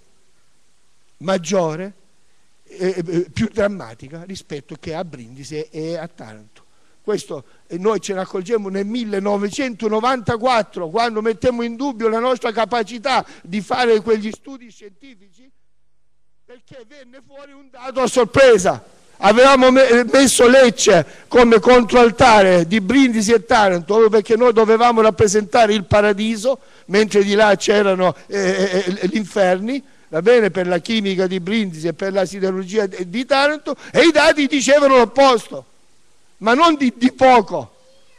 maggiore, eh, più drammatica rispetto che a Brindisi e a Taranto. Questo eh, noi ce ne accorgemmo nel millenovecentonovantaquattro, quando mettemmo in dubbio la nostra capacità di fare quegli studi scientifici, perché venne fuori un dato a sorpresa. Avevamo messo Lecce come controaltare di Brindisi e Taranto, proprio perché noi dovevamo rappresentare il paradiso, mentre di là c'erano eh, eh, gli inferni, va bene, per la chimica di Brindisi e per la siderurgia di Taranto, e i dati dicevano l'opposto, ma non di, di poco.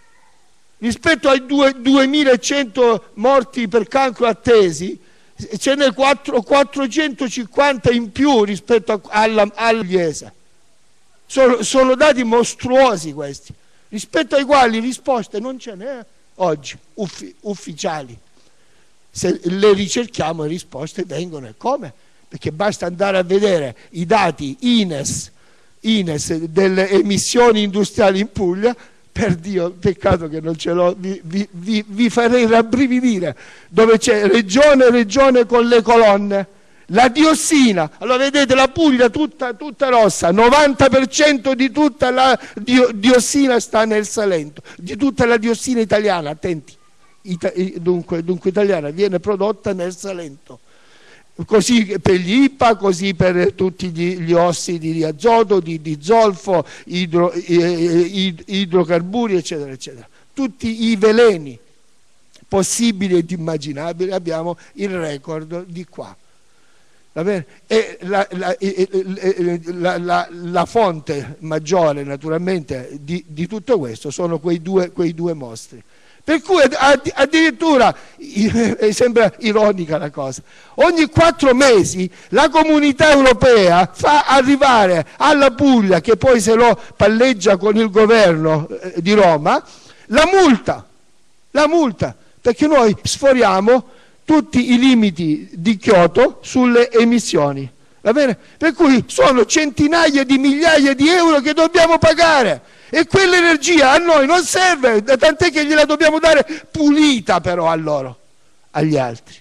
Rispetto ai duemilacento morti per cancro attesi, ce n'è quattrocentocinquanta in più rispetto alla, alla Iese. Sono, sono dati mostruosi questi, rispetto ai quali risposte non ce n'è oggi, uffi, ufficiali. Se le ricerchiamo le risposte vengono, e come? Perché basta andare a vedere i dati Ines, Ines delle emissioni industriali in Puglia, per Dio, peccato che non ce l'ho, vi, vi, vi, vi farei rabbrividire, dove c'è regione regione con le colonne. La diossina, allora vedete la Puglia tutta, tutta rossa, novanta per cento di tutta la dio, diossina sta nel Salento, di tutta la diossina italiana, attenti, ita, dunque, dunque italiana, viene prodotta nel Salento. Così per gli I P A, così per tutti gli, gli ossidi di azoto, di, di zolfo, idro, id, idrocarburi, eccetera, eccetera. Tutti i veleni possibili ed immaginabili abbiamo il record di qua. Va bene? E la, la, la, la, la fonte maggiore naturalmente di, di tutto questo sono quei due, quei due mostri. Per cui addirittura, sembra ironica la cosa, ogni quattro mesi la Comunità Europea fa arrivare alla Puglia, che poi se lo palleggia con il governo di Roma, la multa, la multa, perché noi sforiamo tutti i limiti di Kyoto sulle emissioni, va bene? Per cui sono centinaia di migliaia di euro che dobbiamo pagare, e quell'energia a noi non serve, tant'è che gliela dobbiamo dare pulita però a loro, agli altri,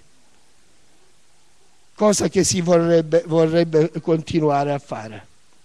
cosa che si vorrebbe, vorrebbe continuare a fare.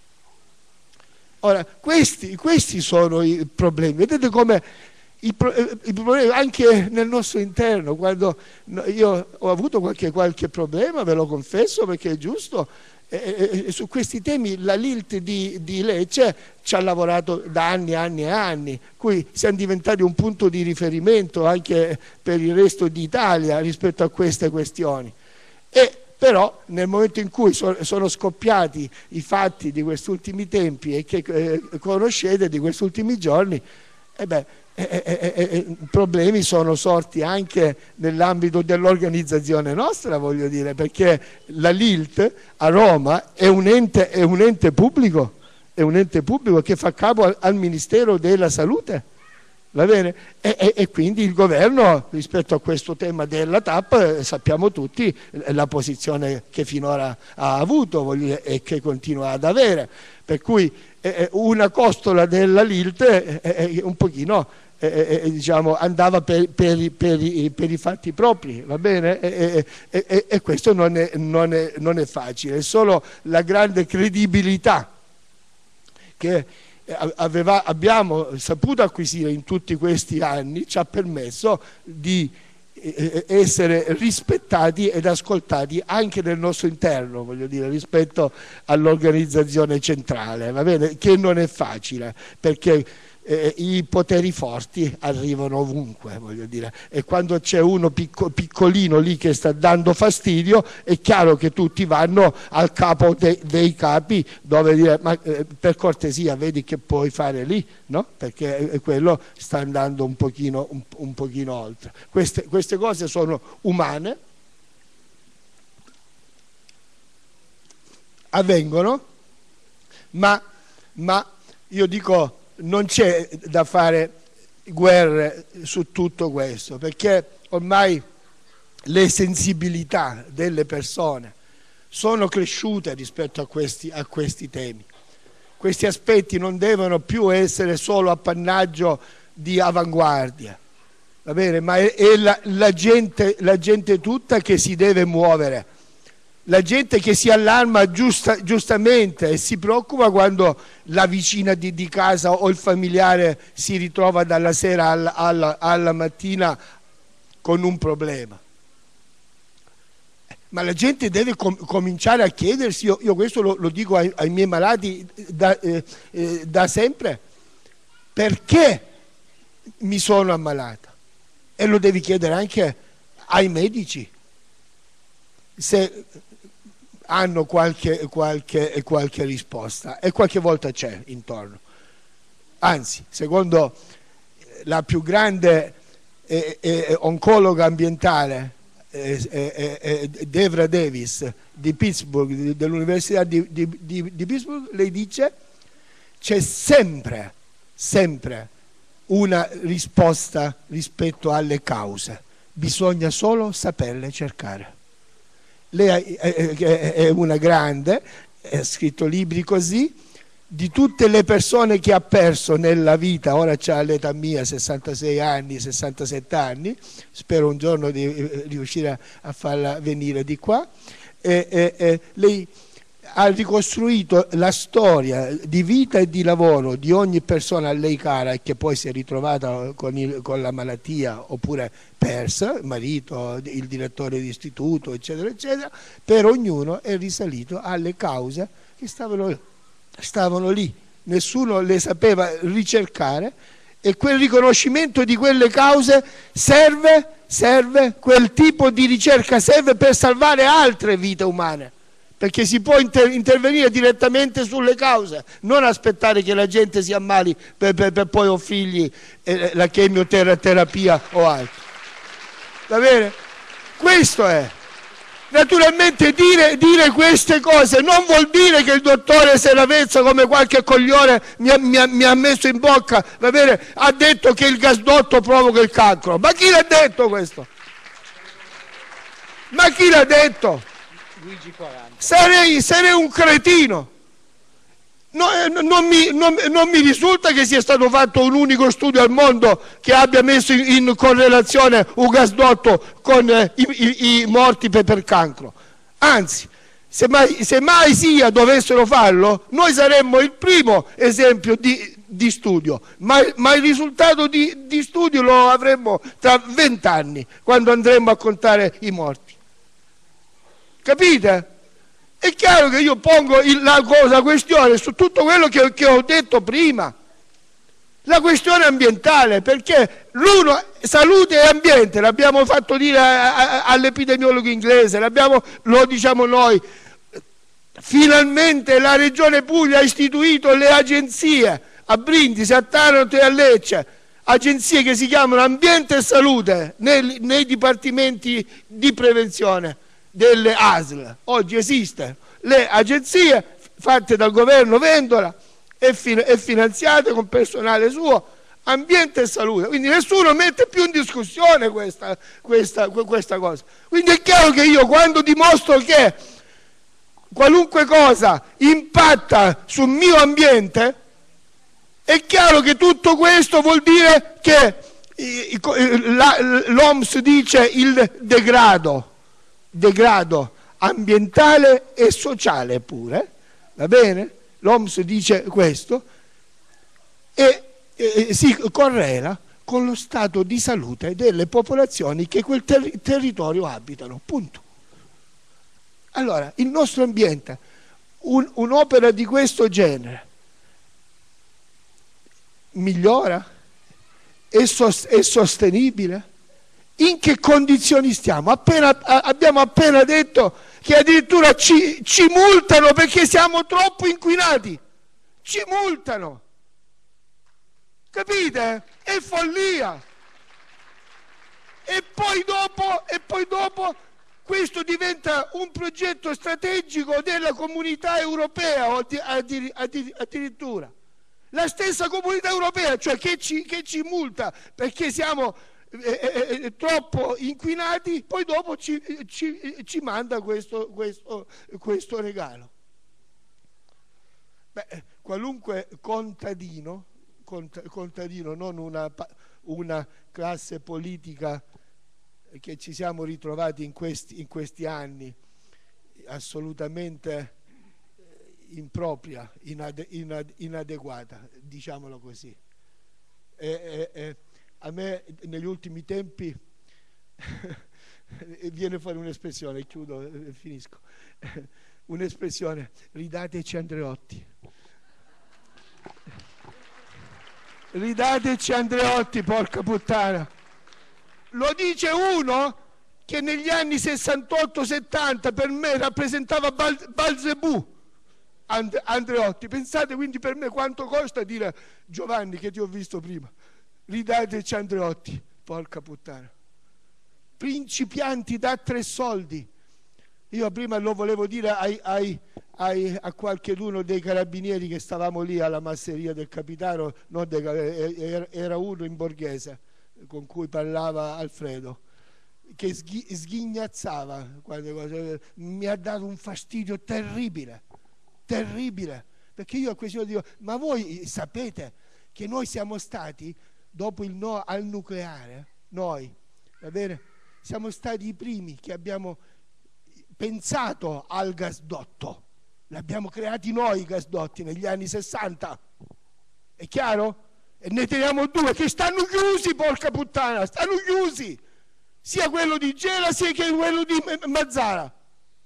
Ora, questi, questi sono i problemi, vedete come i problemi anche nel nostro interno. Quando io ho avuto qualche, qualche problema, ve lo confesso, perché è giusto, e, e, su questi temi la L I L T di, di Lecce ci ha lavorato da anni e anni e anni, qui siamo diventati un punto di riferimento anche per il resto d'Italia rispetto a queste questioni. E però nel momento in cui so, sono scoppiati i fatti di questi ultimi tempi e che eh, conoscete di questi ultimi giorni, e beh, Eh, eh, eh, problemi sono sorti anche nell'ambito dell'organizzazione nostra, voglio dire, perché la L I L T a Roma è un ente, è un ente pubblico, è un ente pubblico che fa capo al, al Ministero della Salute, Va bene? E, e, e quindi il governo, rispetto a questo tema della T A P, eh, sappiamo tutti la posizione che finora ha avuto, voglio dire, e che continua ad avere. Per cui eh, una costola della Lilt eh, eh, un pochino eh, eh, diciamo, andava per, per, per, i, per i fatti propri, va bene? E, e, e, e questo non è, non, è, non è facile, è solo la grande credibilità che aveva, abbiamo saputo acquisire in tutti questi anni ci ha permesso di essere rispettati ed ascoltati anche nel nostro interno, voglio dire, rispetto all'organizzazione centrale, va bene? Che non è facile, perché eh, i poteri forti arrivano ovunque, voglio dire, e quando c'è uno picco, piccolino lì che sta dando fastidio, è chiaro che tutti vanno al capo de, dei capi, dove dire, ma eh, per cortesia vedi che puoi fare lì, no? Perché eh, quello sta andando un pochino, un, un pochino oltre. Queste, queste cose sono umane, avvengono, ma, ma io dico, non c'è da fare guerre su tutto questo, perché ormai le sensibilità delle persone sono cresciute rispetto a questi, a questi temi. Questi aspetti non devono più essere solo appannaggio di avanguardia, va bene? Ma è, è la, la, gente, la gente tutta che si deve muovere. La gente che si allarma giusta, giustamente e si preoccupa quando la vicina di, di casa o il familiare si ritrova dalla sera alla, alla, alla mattina con un problema. Ma la gente deve com cominciare a chiedersi, io, io questo lo, lo dico ai, ai miei malati da, eh, eh, da sempre, perché mi sono ammalata? E lo devi chiedere anche ai medici, se hanno qualche, qualche, qualche risposta, e qualche volta c'è intorno. Anzi, secondo la più grande eh, eh, oncologa ambientale, eh, eh, eh, Devra Davis di Pittsburgh, dell'Università di, di, di, di Pittsburgh, lei dice: c'è sempre, sempre una risposta rispetto alle cause, bisogna solo saperle cercare. Lei è una grande, ha scritto libri così, di tutte le persone che ha perso nella vita, ora c'ha l'età mia, sessantasei anni, sessantasette anni, spero un giorno di riuscire a farla venire di qua, e, e, e lei ha ricostruito la storia di vita e di lavoro di ogni persona a lei cara e che poi si è ritrovata con, il, con la malattia oppure persa, il marito, il direttore di istituto, eccetera, eccetera. Per ognuno è risalito alle cause che stavano, stavano lì, nessuno le sapeva ricercare, e quel riconoscimento di quelle cause serve, serve, quel tipo di ricerca serve per salvare altre vite umane. Perché si può inter intervenire direttamente sulle cause, non aspettare che la gente si ammali per, per, per poi offrirgli eh, la chemioterapia o altro. Va bene? Questo è. Naturalmente dire, dire queste cose non vuol dire che il dottore Seravezza, come qualche coglione mi ha, mi, ha, mi ha messo in bocca, va bene, ha detto che il gasdotto provoca il cancro. Ma chi l'ha detto questo? Ma chi l'ha detto? Sarei, sarei un cretino. No, non, mi, non, non mi risulta che sia stato fatto un unico studio al mondo che abbia messo in, in correlazione un gasdotto con eh, i, i, i morti per, per cancro. Anzi, se mai, se mai sia dovessero farlo, noi saremmo il primo esempio di, di studio, ma, ma il risultato di, di studio lo avremmo tra vent'anni, quando andremo a contare i morti. Capite? È chiaro che io pongo il, la, la questione su tutto quello che, che ho detto prima, la questione ambientale, perché l'uno, salute e ambiente, l'abbiamo fatto dire all'epidemiologo inglese, lo diciamo noi, finalmente la Regione Puglia ha istituito le agenzie a Brindisi, a Taranto e a Lecce, agenzie che si chiamano Ambiente e Salute nei, nei dipartimenti di prevenzione delle A S L. Oggi esistono le agenzie fatte dal governo Vendola e, fin e finanziate con personale suo, ambiente e salute, quindi nessuno mette più in discussione questa, questa, questa cosa. Quindi è chiaro che io, quando dimostro che qualunque cosa impatta sul mio ambiente, è chiaro che tutto questo vuol dire che l'O M S dice il degrado, degrado ambientale e sociale pure, va bene? L'O M S dice questo e Eh, si correla con lo stato di salute delle popolazioni che quel ter- territorio abitano, punto. Allora, il nostro ambiente, un, un'opera di questo genere, migliora? È, sos- è sostenibile? In che condizioni stiamo? Appena, a- abbiamo appena detto che addirittura ci, ci multano perché siamo troppo inquinati, ci multano. Capite? È follia. E poi dopo, e poi dopo questo diventa un progetto strategico della comunità europea, o addir, addir, addirittura. La stessa comunità europea, cioè che ci, che ci multa perché siamo eh, eh, troppo inquinati, poi dopo ci, ci, ci manda questo, questo, questo regalo. Beh, qualunque contadino, contadino, non una, una classe politica che ci siamo ritrovati in questi, in questi anni assolutamente impropria, inade, inade, inadeguata, diciamolo così. E, e, e a me negli ultimi tempi viene fuori un'espressione, chiudo e finisco, un'espressione: ridateci Andreotti. Ridateci Andreotti, porca puttana. Lo dice uno che negli anni sessantotto settanta per me rappresentava Bal- Balzebù, And- Andreotti. Pensate quindi per me quanto costa dire: Giovanni, che ti ho visto prima, ridateci Andreotti, porca puttana. Principianti da tre soldi. Io prima lo volevo dire ai, ai, ai, a qualcheduno dei carabinieri che stavamo lì alla masseria del capitano, non dei, era uno in borghese con cui parlava Alfredo, che sghi, sghignazzava, mi ha dato un fastidio terribile, terribile, perché io a questo dico: ma voi sapete che noi siamo stati, dopo il no al nucleare, noi, va bene, siamo stati i primi che abbiamo pensato al gasdotto, l'abbiamo creati noi i gasdotti negli anni sessanta, è chiaro? E ne teniamo due che stanno chiusi, porca puttana, stanno chiusi, sia quello di Gela sia che quello di Mazzara.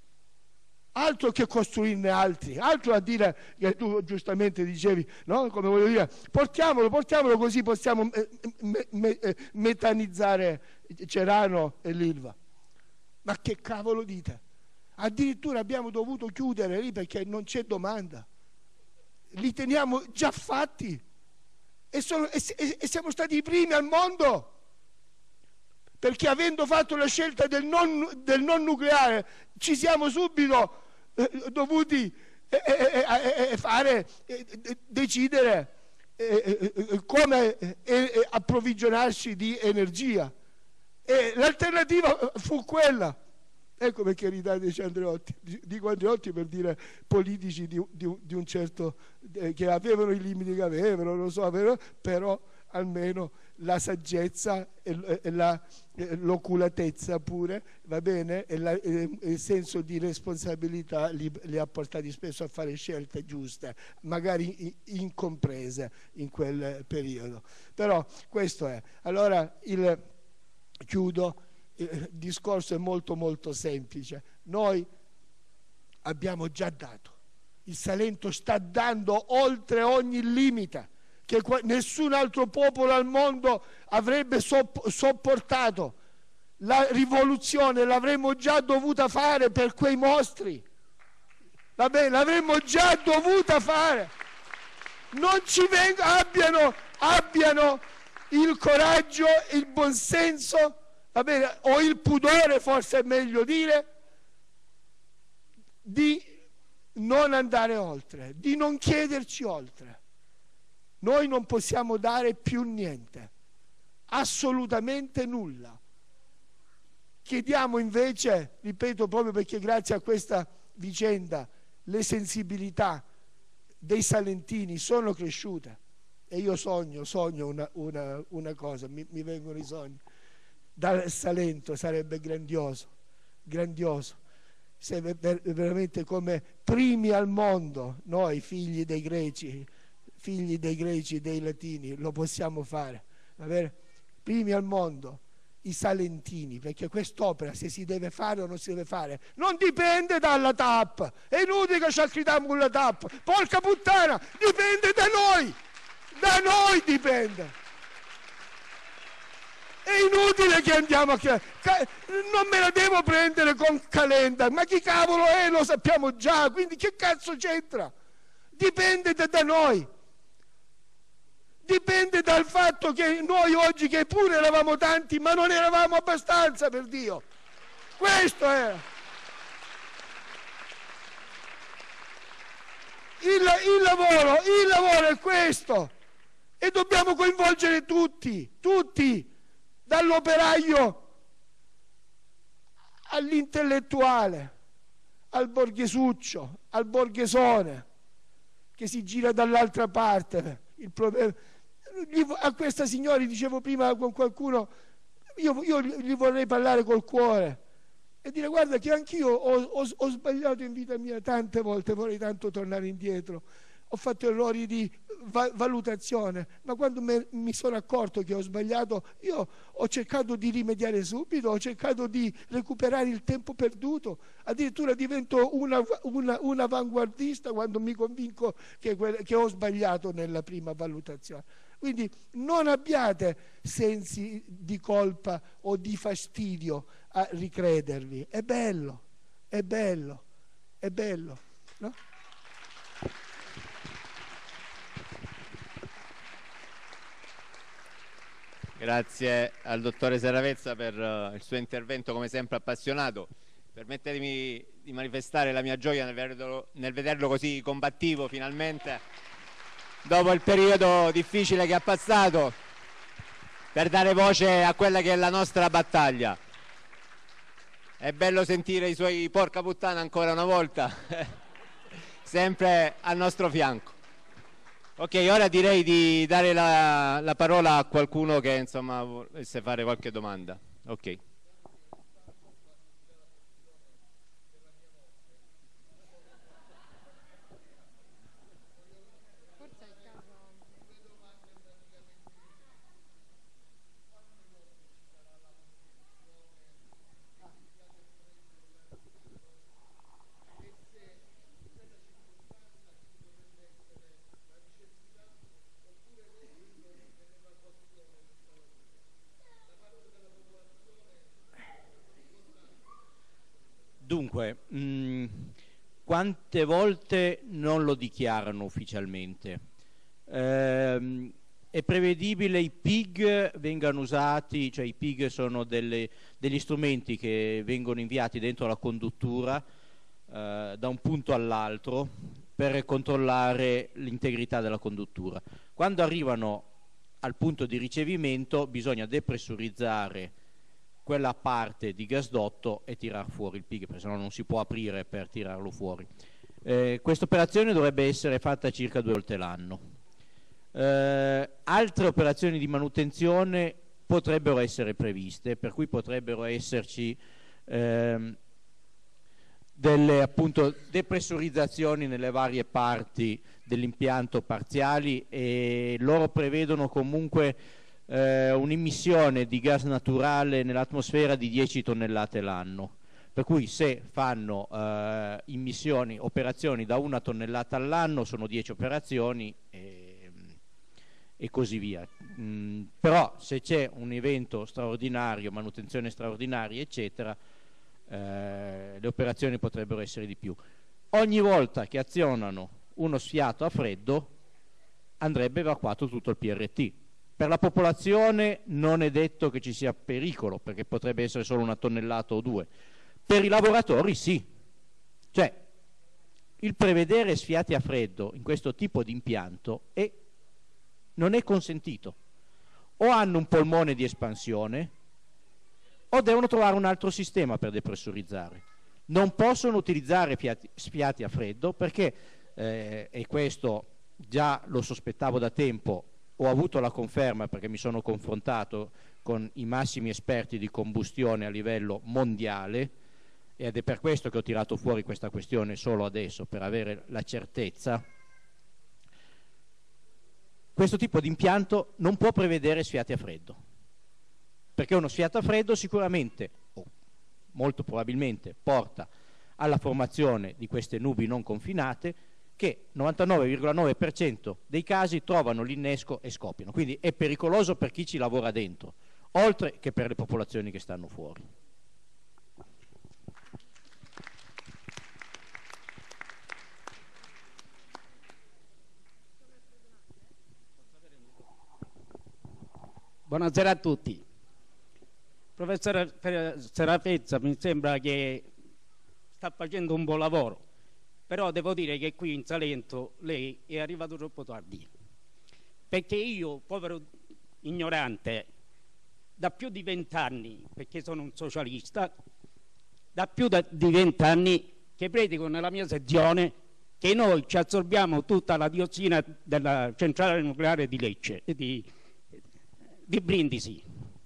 Altro che costruirne altri, altro a dire che tu giustamente dicevi, no? Come voglio dire, portiamolo, portiamolo così possiamo me, me, me, metanizzare Cerano e l'Ilva. Ma che cavolo dite? Addirittura abbiamo dovuto chiudere lì perché non c'è domanda, li teniamo già fatti e, sono, e, e siamo stati i primi al mondo, perché avendo fatto la scelta del non, del non nucleare ci siamo subito eh, dovuti eh, eh, eh, fare eh, decidere eh, eh, come eh, eh, approvvigionarsi di energia, e l'alternativa fu quella. Ecco perché ridateci Andreotti, dico Andreotti per dire politici di, di, di un certo, eh, che avevano i limiti che avevano, non so, però, però almeno la saggezza e, e la, e l'oculatezza pure, va bene, e, la, e il senso di responsabilità li, li ha portati spesso a fare scelte giuste, magari incomprese in quel periodo. Però questo è. Allora il, chiudo. Il discorso è molto molto semplice. Noi abbiamo già dato, il Salento sta dando oltre ogni limite che nessun altro popolo al mondo avrebbe sopp- sopportato. La rivoluzione l'avremmo già dovuta fare per quei mostri, va bene, l'avremmo già dovuta fare. Non ci vengano, abbiano, abbiano il coraggio, il buonsenso, va bene, o il pudore, forse è meglio dire, di non andare oltre, di non chiederci oltre. Noi non possiamo dare più niente, assolutamente nulla. Chiediamo invece, ripeto, proprio perché grazie a questa vicenda le sensibilità dei salentini sono cresciute, e io sogno, sogno una, una, una cosa, mi, mi vengono i sogni. Dal Salento sarebbe grandioso, grandioso, se veramente come primi al mondo, noi figli dei greci, figli dei greci e dei latini, lo possiamo fare, va bene? Primi al mondo, i salentini, perché quest'opera se si deve fare o non si deve fare non dipende dalla T A P, è inutile che ci accridiamo con la T A P, porca puttana, dipende da noi, da noi dipende. È inutile che andiamo a... non me la devo prendere con Calenda, ma chi cavolo è, lo sappiamo già, quindi che cazzo c'entra? Dipende da, da noi, dipende dal fatto che noi oggi, che pure eravamo tanti, ma non eravamo abbastanza, per Dio. Questo è il, il lavoro, il lavoro è questo, e dobbiamo coinvolgere tutti, tutti, dall'operaio all'intellettuale, al borghesuccio, al borghesone che si gira dall'altra parte. Il problema, a questa signora, dicevo prima con qualcuno, io, io gli vorrei parlare col cuore e dire: guarda che anch'io ho, ho, ho sbagliato in vita mia tante volte, vorrei tanto tornare indietro, ho fatto errori di va valutazione, ma quando me, mi sono accorto che ho sbagliato, io ho cercato di rimediare subito, ho cercato di recuperare il tempo perduto, addirittura divento una, una, una avanguardista quando mi convinco che, che ho sbagliato nella prima valutazione. Quindi non abbiate sensi di colpa o di fastidio a ricredervi, è bello, è bello, è bello, no? Grazie al dottore Seravezza per uh, il suo intervento, come sempre appassionato. Permettetemi di manifestare la mia gioia nel vederlo, nel vederlo così combattivo finalmente, dopo il periodo difficile che ha passato, per dare voce a quella che è la nostra battaglia. È bello sentire i suoi porca puttana ancora una volta, sempre al nostro fianco. Ok, ora direi di dare la, la parola a qualcuno che insomma volesse fare qualche domanda. Ok. Dunque, mh, quante volte non lo dichiarano ufficialmente? Ehm, è prevedibile i P I G vengano usati, cioè i P I G sono delle, degli strumenti che vengono inviati dentro la conduttura eh, da un punto all'altro per controllare l'integrità della conduttura. Quando arrivano al punto di ricevimento bisogna depressurizzare quella parte di gasdotto e tirar fuori il P I G, perché sennò non si può aprire per tirarlo fuori. Eh, questa operazione dovrebbe essere fatta circa due volte l'anno. Eh, altre operazioni di manutenzione potrebbero essere previste, per cui potrebbero esserci ehm, delle appunto depressurizzazioni nelle varie parti dell'impianto parziali, e loro prevedono comunque Eh, un'immissione di gas naturale nell'atmosfera di dieci tonnellate l'anno, per cui se fanno eh, immissioni, operazioni da una tonnellata all'anno sono dieci operazioni e, e così via. Mm, però se c'è un evento straordinario, manutenzione straordinaria eccetera, eh, le operazioni potrebbero essere di più. Ogni volta che azionano uno sfiato a freddo andrebbe evacuato tutto il P R T. Per la popolazione non è detto che ci sia pericolo, perché potrebbe essere solo una tonnellata o due. Per i lavoratori sì. Cioè, il prevedere sfiati a freddo in questo tipo di impianto è non è consentito. O hanno un polmone di espansione o devono trovare un altro sistema per depressurizzare. Non possono utilizzare fiati, sfiati a freddo perché, eh, e questo già lo sospettavo da tempo, ho avuto la conferma perché mi sono confrontato con i massimi esperti di combustione a livello mondiale, ed è per questo che ho tirato fuori questa questione solo adesso, per avere la certezza. Questo tipo di impianto non può prevedere sfiati a freddo, perché uno sfiato a freddo sicuramente, o molto probabilmente, porta alla formazione di queste nubi non confinate che novantanove virgola nove per cento dei casi trovano l'innesco e scoppiano. Quindi è pericoloso per chi ci lavora dentro, oltre che per le popolazioni che stanno fuori. Buonasera a tutti. Professore Serafezza, mi sembra che sta facendo un buon lavoro, però devo dire che qui in Salento lei è arrivato troppo tardi, perché io, povero ignorante, da più di vent'anni, perché sono un socialista, da più di vent'anni che predico nella mia sezione che noi ci assorbiamo tutta la diossina della centrale nucleare di Lecce, di, di Brindisi.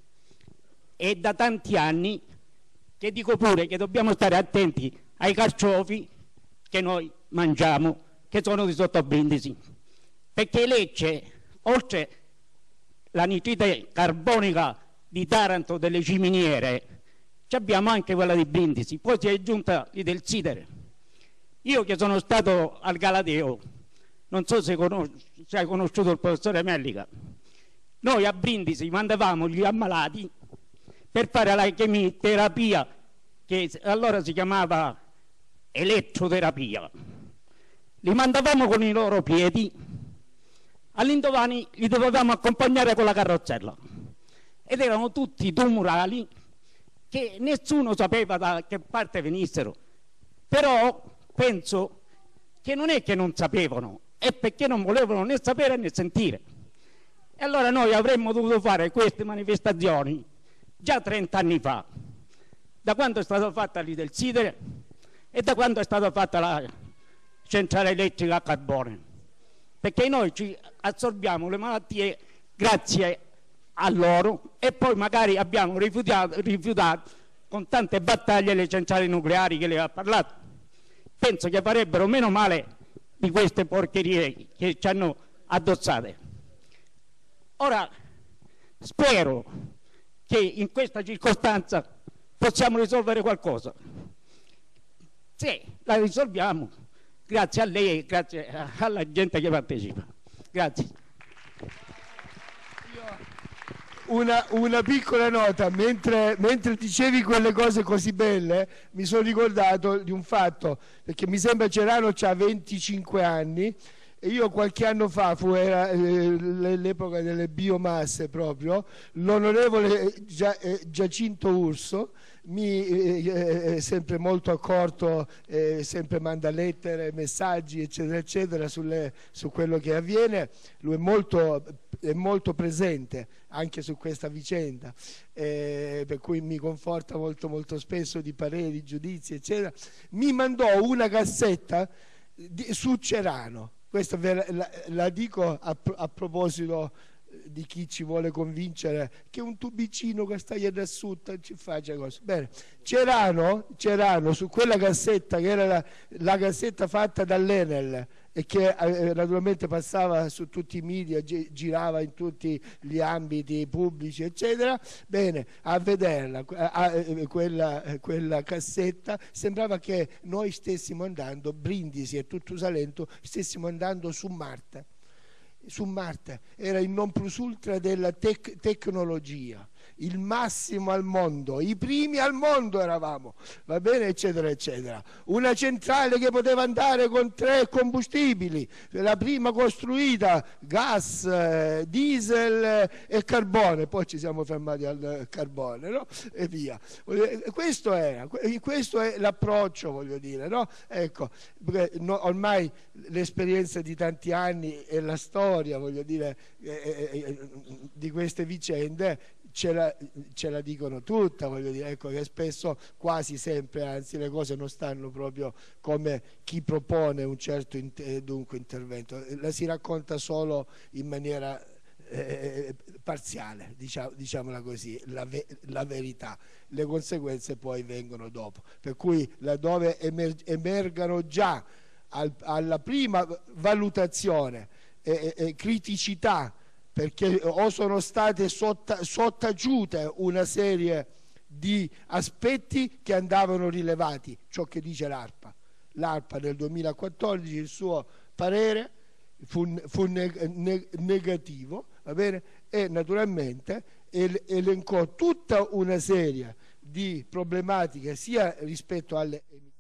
E da tanti anni che dico pure che dobbiamo stare attenti ai carciofi che noi mangiamo, che sono di sotto Brindisi, perché Lecce, oltre l'anidride carbonica di Taranto delle ciminiere, abbiamo anche quella di Brindisi, poi si è aggiunta lì del Sidere. Io che sono stato al Galateo, non so se, se hai conosciuto il professore Mellica, noi a Brindisi mandavamo gli ammalati per fare la chemioterapia, che allora si chiamava elettroterapia. Li mandavamo con i loro piedi, all'indomani li dovevamo accompagnare con la carrozzella, ed erano tutti tumorali che nessuno sapeva da che parte venissero. Però penso che non è che non sapevano, è perché non volevano né sapere né sentire. E allora noi avremmo dovuto fare queste manifestazioni già trent'anni fa, da quando è stata fatta lì del Sidere e da quando è stata fatta la centrale elettrica a carbone, perché noi ci assorbiamo le malattie grazie a loro e poi magari abbiamo rifiutato, rifiutato con tante battaglie le centrali nucleari che lei ha parlato. Penso che farebbero meno male di queste porcherie che ci hanno addossate. Ora spero che in questa circostanza possiamo risolvere qualcosa. Se la risolviamo, grazie a lei e grazie alla gente che partecipa. Grazie. Una, una piccola nota, mentre, mentre dicevi quelle cose così belle mi sono ricordato di un fatto, perché mi sembra Cerano c'ha venticinque anni e io qualche anno fa, fu era, eh, l'epoca delle biomasse proprio, l'onorevole Gia, eh, Giacinto Urso, mi eh, eh, sempre molto accorto, eh, sempre manda lettere, messaggi eccetera eccetera sulle, su quello che avviene. Lui è molto, è molto presente anche su questa vicenda, eh, per cui mi conforta molto molto spesso di pareri, giudizi eccetera. Mi mandò una cassetta di, su Cerano. Questo ve la, la dico a, a proposito di chi ci vuole convincere che un tubicino che sta da sotto ci faccia cose. Bene, Cerano, Cerano su quella cassetta che era la, la cassetta fatta dall'Enel e che eh, naturalmente passava su tutti i media, gi girava in tutti gli ambiti pubblici eccetera, bene, a vederla a, a, quella, quella cassetta sembrava che noi stessimo andando, Brindisi e tutto Salento stessimo andando su Marte. Su Marte era il non plus ultra della tec tecnologia, il massimo al mondo, i primi al mondo eravamo, va bene, eccetera eccetera. Una centrale che poteva andare con tre combustibili, la prima costruita, gas, eh, diesel eh, e carbone, poi ci siamo fermati al carbone, no? E via. Questo era, questo è l'approccio, voglio dire, no? Ecco, perché no, ormai l'esperienza di tanti anni e la storia, voglio dire, eh, eh, di queste vicende ce la, ce la dicono tutta, voglio dire, ecco, che spesso, quasi sempre, anzi, le cose non stanno proprio come chi propone un certo inter- dunque intervento, la si racconta solo in maniera eh, parziale, diciamo, diciamola così, la, ve- la verità, le conseguenze poi vengono dopo, per cui laddove emer- emergano già al, alla prima valutazione e, e, e criticità, perché o sono state sotta, sottaciute una serie di aspetti che andavano rilevati, ciò che dice l'ARPA. L'ARPA nel duemilaquattordici il suo parere fu, fu neg neg negativo, va bene? E naturalmente el elencò tutta una serie di problematiche sia rispetto alle emissioni